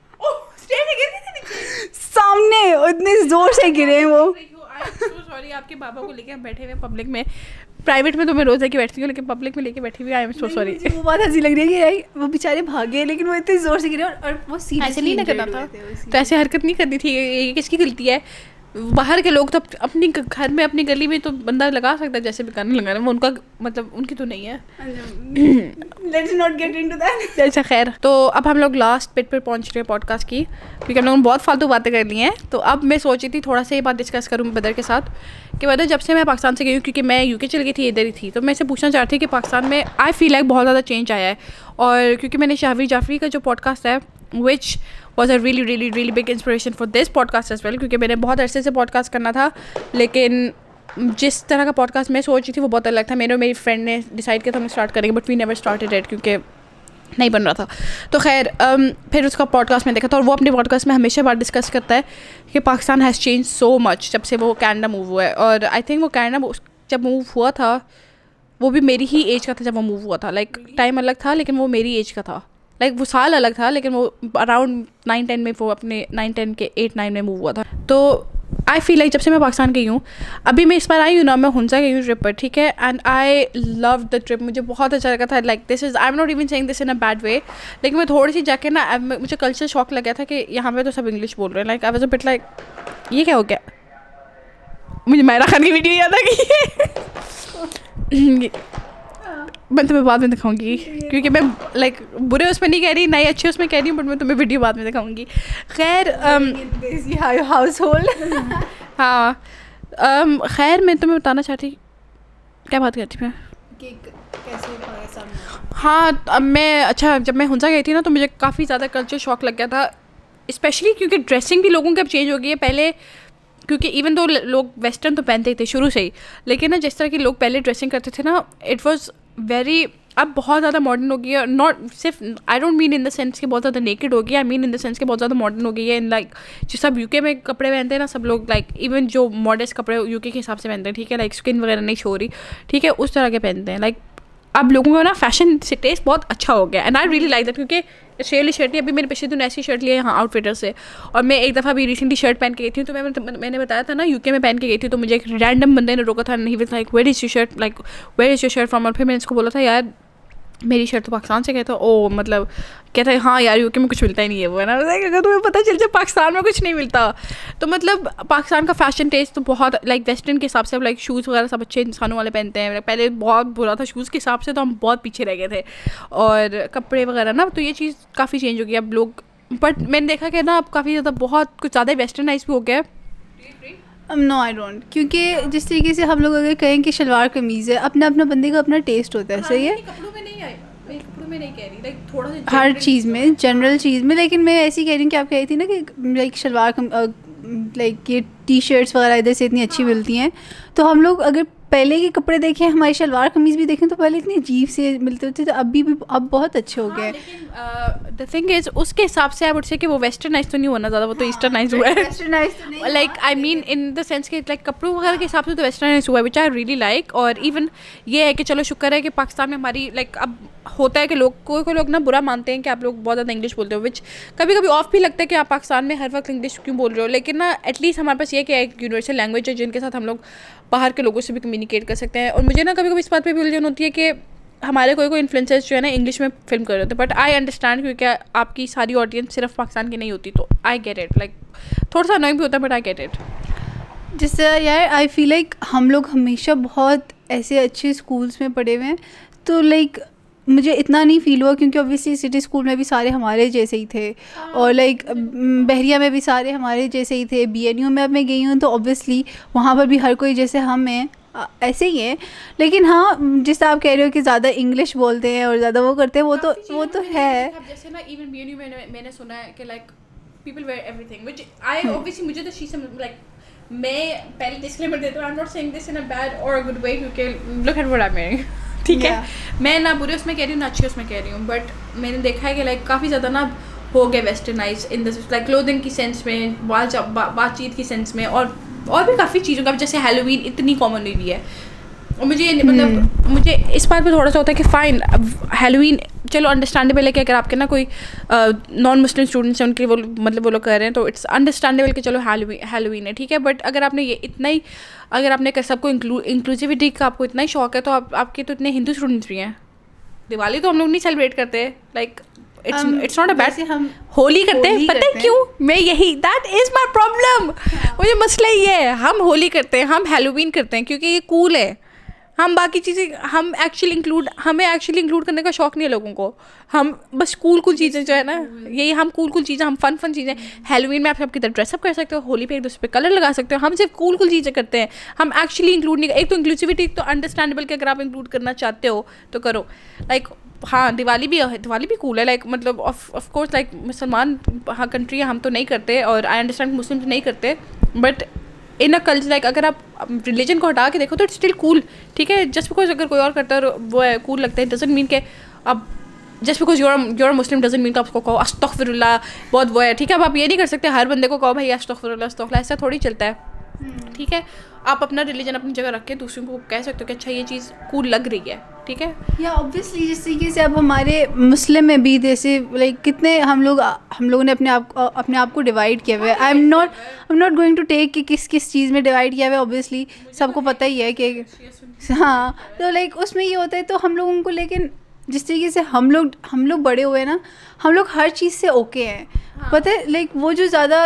सामने उतने जोर से गिरे वो। सॉरी आपके बाबा को लेके हम बैठे हुए पब्लिक में, प्राइवेट में तो मैं रोज़ लेके बैठती हूँ लेकिन पब्लिक में लेके बैठी हुई। I am so sorry. वो बात हंसी लग रही है कि वो बेचारे भागे लेकिन वो इतने जोर से गिरे और वो ऐसे नहीं करना था, तो ऐसे हरकत नहीं करनी थी। ये किसकी गलती है? बाहर के लोग तो अपनी घर में अपनी गली में तो बंदा लगा सकता है जैसे भी गाने लगाना, वो उनका मतलब उनकी तो नहीं है। Let's not get into that. अच्छा खैर, तो अब हम लोग लास्ट बिट पर पहुंच रहे हैं पॉडकास्ट की, क्योंकि हम लोगों ने बहुत फालतू बातें कर ली हैं। तो अब मैं सोची थी थोड़ा सा ये बात डिस्कस करूँ बदर के साथ कि बदर जब से मैं पाकिस्तान से गई हूँ, क्योंकि मैं यूके चली गई थी, इधर ही थी, तो मैं इसे पूछना चाहती थी कि पाकिस्तान में आई फील लाइक बहुत ज़्यादा चेंज आया है। और क्योंकि मैंने शाहवी जाफरी का जो पॉडकास्ट है which was a really really really big inspiration for this podcast as well, क्योंकि मैंने बहुत अरसे से पॉडकास्ट करना था, लेकिन जिस तरह का पॉडकास्ट मैं सोच रही थी वो बहुत अलग था। मेरे और मेरी फ्रेंड ने डिसाइड किया था हम स्टार्ट करेंगे, but we never started it क्योंकि नहीं बन रहा था। तो खैर um, फिर उसका पॉडकास्ट में देखा था और वो अपने पॉडकास्ट में हमेशा बात डिस्कस करता है कि Pakistan has change so much जब से वो कनाडा मूव हुआ है। और आई थिंक वो कनाडा जब मूव हुआ था वो भी मेरी ही एज का था जब वो मूव हुआ था। लाइक टाइम अलग था लेकिन वो मेरी एज का था। लाइक like, वो साल अलग था लेकिन वो अराउंड नाइन टेन में वो अपने नाइन टेन के एट नाइन में मूव हुआ था। तो आई फील लाइक जब से मैं पाकिस्तान गई हूँ, अभी मैं इस बार आई हूँ ना, मैं हुंसा गई हूँ ट्रिप पर, ठीक है, and I love the trip, मुझे बहुत अच्छा लगा था. Like this is, I am not even saying this in a bad way, लेकिन मैं थोड़ी सी जाके ना मुझे कल्चर शॉक लगा था कि यहाँ पे तो सब इंग्लिश बोल रहे हैं. Like I was a bit like ये क्या हो गया. मुझे मायरा खान की वीडियो याद आ गई. मैं तुम्हें बाद में दिखाऊंगी, क्योंकि मैं लाइक बुरे उसमें नहीं कह रही, ना ही अच्छे उसमें कह रही हूँ, बट मैं तुम्हें वीडियो बाद में दिखाऊंगी. खैर हाउस होल्ड. हाँ, um, खैर मैं तुम्हें बताना चाहती, क्या बात करती मैं कि कैसे. हाँ, अब मैं, अच्छा जब मैं हुंसा गई थी ना, तो मुझे काफ़ी ज़्यादा कल्चर शॉक लग गया था, स्पेशली क्योंकि ड्रेसिंग भी लोगों की अब चेंज हो गई है. पहले क्योंकि इवन तो लोग वेस्टर्न तो पहनते ही थे शुरू से ही, लेकिन ना जिस तरह के लोग पहले ड्रेसिंग करते थे ना, इट वाज वेरी, अब बहुत ज़्यादा मॉडर्न हो गई है. नॉट सिर्फ, I don't mean in the sense कि बहुत ज़्यादा नेकेड हो गई, I mean in the sense कि बहुत ज़्यादा मॉडर्न हो गई है. इन लाइक जो सब यूके में कपड़े पहनते हैं ना सब लोग, लाइक इवन जो मॉडर्न कपड़े यूके के हिसाब से पहनते हैं, ठीक है, लाइक स्किन वगैरह नहीं शो रही, ठीक है, उस तरह के पहनते हैं. लाइक अब लोगों का ना फैशन से टेस्ट बहुत अच्छा हो गया, and I really like that. क्योंकि शेरली शर्ट नहीं, अभी मैंने पिछले दिन ऐसी शर्ट ली है यहाँ आउटफिटर से, और मैं एक दफ़ा भी रिसेंटली शर्ट पहन के गई थी, तो मैं मैंने बताया था ना यूके में पहन के गई थी, तो मुझे एक रैंडम बंदे ने रोका था, नहीं with like where is your shirt, like where is your shirt from. और फिर मैंने इसको बोला था यार मेरी शर्ट तो पाकिस्तान से गया था. ओ मतलब कहता है हाँ यार यूके में कुछ मिलता ही नहीं है वो, है ना. अगर तुम्हें पता चल जाए पाकिस्तान में कुछ नहीं मिलता, तो मतलब पाकिस्तान का फैशन टेस्ट तो बहुत लाइक वेस्टर्न के हिसाब से, लाइक शूज़ वगैरह सब अच्छे इंसानों वाले पहनते हैं. पहले बहुत बुरा था शूज़ के हिसाब से, तो हम बहुत पीछे रह गए थे, और कपड़े वगैरह ना, तो ये चीज़ काफ़ी चेंज हो गई अब लोग. बट मैंने देखा कि ना अब काफ़ी ज़्यादा बहुत कुछ ज़्यादा वेस्टर्नाइज भी हो गया है. नो आई डोंट, क्योंकि जिस तरीके से हम लोग अगर कहें कि शलवार कमीज़ है, अपना अपना बंदे का अपना टेस्ट होता है. सही है, कपड़ों में नहीं आए, मैं कपड़ों में नहीं कह रही, लाइक थोड़ा सा हर चीज़ में, जनरल चीज़ में. लेकिन मैं ऐसी कह रही हूँ कि आप कह रही थी ना कि लाइक शलवार लाइक ये टी शर्ट्स वगैरह इधर से इतनी अच्छी मिलती हैं, तो हम लोग अगर पहले के कपड़े देखें, हमारी शलवार कमीज़ भी देखें, तो पहले इतनी अजीब से मिलते होते, तो अभी भी अब बहुत अच्छे हो गए. द थिंग इज उसके हिसाब से आई वुड से कि वो वेस्टर्नाइज तो नहीं होना ज़्यादा, वो तो ईस्टर्नाइज हुआ है. Like I mean in the sense कि लाइक कपड़ों वगैरह के हिसाब से तो वेस्टर्नाइज हुआ है, विच आई रियली लाइक. और इवन ये है कि चलो शुक्र है कि पाकिस्तान में हमारी लाइक अब होता है कि लोग कोई कोई लोग ना बुरा मानते हैं कि आप लोग बहुत ज़्यादा इंग्लिश बोलते हो, विच कभी कभी ऑफ भी लगता है कि आप पाकिस्तान में हर वक्त इंग्लिश क्यों बोल रहे हो. लेकिन ना एटलीस्ट हमारे पास ये कि एक यूनिवर्सल लैंग्वेज है जिनके साथ हम लोग बाहर के लोगों से भी कम्युनिकेट कर सकते हैं. और मुझे ना कभी कभी इस बात पे भी उलझन होती है कि हमारे कोई कोई इन्फ्लुएंसर्स जो है ना इंग्लिश में फिल्म कर रहे होते, बट आई अंडरस्टैंड क्योंकि आपकी सारी ऑडियंस सिर्फ पाकिस्तान की नहीं होती, तो आई गेट इट. लाइक थोड़ा सा अनोइंग भी होता है, बट आई गेट इट. जिससे यार आई फील लाइक हम लोग हमेशा बहुत ऐसे अच्छे स्कूल्स में पढ़े हुए हैं, तो लाइक मुझे इतना नहीं फील हुआ, क्योंकि ऑब्वियसली सिटी स्कूल में भी सारे हमारे जैसे ही थे, और लाइक बहरिया में भी सारे हमारे जैसे ही थे. बी एन यू में अब मैं गई हूँ, तो ऑब्वियसली वहाँ पर भी हर कोई जैसे हम हैं ऐसे ही है. लेकिन हाँ, जिस आप कह रहे हो कि ज़्यादा इंग्लिश बोलते हैं और ज़्यादा वो करते हैं, वो तो वो तो है. जैसे ना इवन बी एन यू में मैंने सुना है कि like people where everything, which I obviously मुझे तो शी से लाइक मैं पहले डिस्क्लेमर देती हूँ, I am not saying this in a bad or a good way, क्योंकि look at what I am wearing, ठीक है. मैं ना बुरे उसमें कह रही हूँ ना अच्छे उसमें कह रही हूँ, बट मैंने देखा है कि लाइक काफ़ी ज़्यादा ना हो गए westernise in this like clothing की सेंस में, बातचीत की सेंस में, और और भी काफ़ी चीज़ों का, जैसे हैलोवीन इतनी कॉमन हुई हुई है. और मुझे मतलब मुझे इस बात पे थोड़ा सा होता है कि फ़ाइन हैलोवीन चलो अंडरस्टैंडेबल है कि अगर आपके ना कोई नॉन मुस्लिम स्टूडेंट्स हैं उनके वो मतलब वो लोग कर रहे हैं, तो इट्स अंडरस्टैंडेबल कि चलो हैलोवीन हैलोवीन है, ठीक है. बट अगर आपने ये इतना ही अगर आपने सबको इंक्लूसिविटी का आपको इतना ही शौक है, तो आप आपके तो इतने हिंदू स्टूडेंट्स भी हैं. दिवाली तो हम लोग नहीं सेलिब्रेट करते, like it's it's not a bad. हम होली करते हैं, पता है क्यों? मैं यही दैट इज़ माई प्रॉब्लम. मुझे मसला ये है, हम होली करते हैं, हम हैलोवीन करते हैं क्योंकि ये कूल है. हम बाकी चीज़ें हम एक्चुअली इंक्लूड हमें एक्चुअली इंक्लूड करने का शौक नहीं है लोगों को. हम बस कूल कूल चीज़ें जो है ना, यही हम कूल कूल चीज़ें, हम फन फन चीज़ें. हैलोवीन में आप सबकी तरह ड्रेसअप कर सकते हो, होली पे एक दूसरे पे कलर लगा सकते हो. हम सिर्फ कूल कूल चीज़ें करते हैं, हम एक्चुअली इंक्लूड नहीं. एक तो इंक्लूसिविटी तो अंडरस्टैंडेबल कि अगर आप इंक्लूड करना चाहते हो तो करो. लाइक हाँ, दिवाली भी दिवाली भी कूल है, लाइक मतलब ऑफ कोर्स लाइक मुसलमान हाँ कंट्री है, हम तो नहीं करते, और आई अंडरस्टैंड मुस्लिम नहीं करते, but in a culture like अगर आप रिलीजन को हटा के देखो तो इट्स स्टिल कूल, ठीक है. जस्ट बिकॉज अगर कोई और करता है वो है कूल लगता है, डजंट मीन के अब just because you're you're Muslim doesn't mean कि आपको कहो अस्तगफिरुल्लाह बहुत वो है, ठीक है. अब आप ये नहीं कर सकते हर बंदे को कहो भाई अस्तगफिरुल्लाह अस्तगफिरुल्लाह, ऐसा थोड़ी चलता है. ठीक है, आप अपना रिलीजन अपनी जगह रख के दूसरों को कह सकते हो कि अच्छा ये चीज़ कूल लग रही है, ठीक है। या ऑब्वियसली जिस तरीके से अब हमारे मुस्लिम में भी जैसे लाइक कितने हम लोग हम लोगों ने अपने आप अपने आप को डिवाइड किया हुआ है। I am not I am not going to take कि किस किस चीज़ में डिवाइड किया हुआ है, ऑब्वियसली सबको पता ही है कि हाँ। तो लाइक उसमें ये होता है तो हम लोगों को, लेकिन जिस तरीके से हम लोग हम लोग बड़े हुए ना, हम लोग हर चीज़ से ओके हैं। हाँ। पता है लाइक वो जो ज़्यादा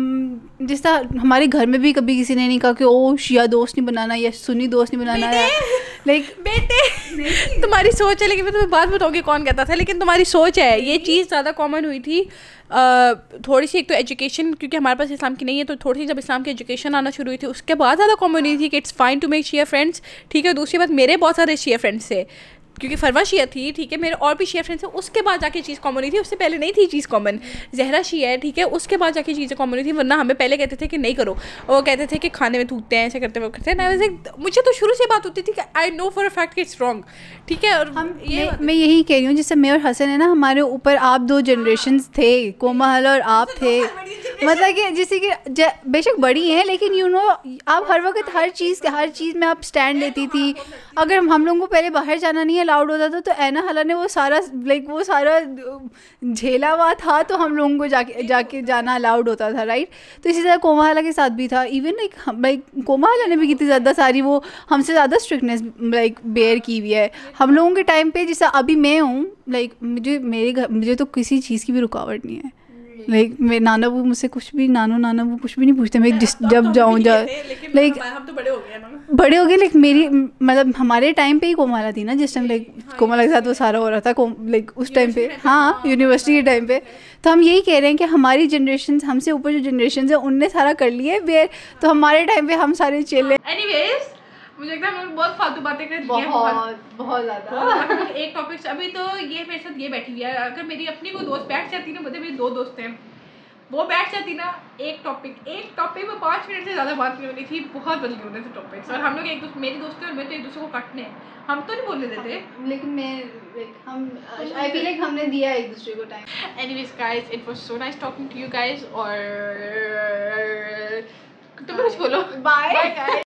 जिस तरह हमारे घर में भी कभी किसी ने नहीं कहा कि ओ शिया दोस्त नहीं बनाना या सुन्नी दोस्त नहीं बनाना है, लाइक बेटे तुम्हारी सोच है, लेकिन मैं तुम्हें बात बताऊँगी कौन कहता था, लेकिन तुम्हारी सोच है। ये चीज़ ज़्यादा कॉमन हुई थी uh, थोड़ी सी, एक तो एजुकेशन, क्योंकि हमारे पास इस्लाम की नहीं है, तो थोड़ी सी जब इस्लाम की एजुकेशन आना शुरू हुई थी उसके बाद ज़्यादा कॉमन हुई थी कि इट्स फाइन टू मेक शिया फ्रेंड्स, ठीक है। दूसरी बात, मेरे बहुत सारे शिया फ्रेंड्स थे क्योंकि फरवा शिया थी, ठीक है, मेरे और भी शिया फ्रेंड्स हैं, उसके बाद जाके चीज़ कॉमन हुई थी, उससे पहले नहीं थी चीज़ कॉमन। जहरा शिया है, ठीक है, उसके बाद जाके चीज़ें कॉमन हुई थी, वरना हमें पहले कहते थे कि नहीं करो, वो कहते थे कि खाने में थूकते हैं, ऐसे करते वो करते हैं। वैसे मुझे तो शुरू से बात होती थी कि I know for a fact कि इट्स रॉन्ग, ठीक है। और हम ये मैं यही कह रही हूँ, जैसे मैं और हसन है ना, हमारे ऊपर आप दो जनरेशन्स थे, कोमल और आप थे, मतलब कि जैसे कि बेशक बड़ी हैं लेकिन यू नो आप हर वक्त हर चीज़ हर चीज़ में आप स्टैंड लेती थी। अगर हम लोगों को पहले बाहर जाना नहीं अलाउड होता था तो ऐना हला ने वो सारा लाइक वो सारा झेला हुआ था, तो हम लोगों को जाके जाके जाना अलाउड होता था, राइट। तो इसी तरह कोमा हला के साथ भी था। इवन लाइक लाइक कोमा हला ने भी कितनी ज़्यादा सारी वो हमसे ज़्यादा स्ट्रिक्टनेस लाइक बेयर की हुई है हम लोगों के टाइम पे। जैसे अभी मैं हूँ लाइक मुझे मेरे घर मुझे तो किसी चीज़ की भी रुकावट नहीं है, लाइक मेरे नाना वो मुझसे कुछ भी नानो नाना वो कुछ भी नहीं पूछते। मैं जिस जब जाऊँ जा लाइक हम तो बड़े हो गए ना, बड़े हो गए लाइक मेरी मतलब हमारे टाइम पे ही कोमला थी ना जिस टाइम, लाइक कोमला के साथ वो सारा हो रहा था लाइक उस टाइम पे, हाँ यूनिवर्सिटी के टाइम पे। तो हम यही कह रहे हैं कि हमारी जनरेशन हमसे ऊपर जो जनरेशन है उनने सारा कर लिया है बेयर, तो हमारे टाइम पे हम सारे चिल। एनीवेज मुझे लगता है हम लोग बहुत फालतू बातें कर रही हैं, बहुत बहुत ज़्यादा। एक टॉपिक अभी तो ये मेरे साथ ये बैठी हुई है, अगर मेरी अपनी कोई दोस्त बैठ जाती ना, मतलब मेरी दो दोस्त हैं, वो बैठ जाती ना, एक टॉपिक एक टॉपिक में पाँच मिनट से ज़्यादा बात नहीं होनी थी, बहुत बदली होने थे टॉपिक्स। और हम लोग एक दूसरे मेरी दोस्तें और मैं तो एक दूसरे को काटने हैं, हम तो नहीं बोलने देते, लेकिन मैं हम आई फील लाइक हमने दिया एक दूसरे को time. Anyways guys, it was so nice talking to you guys, और तुम कुछ बोलो। बाय।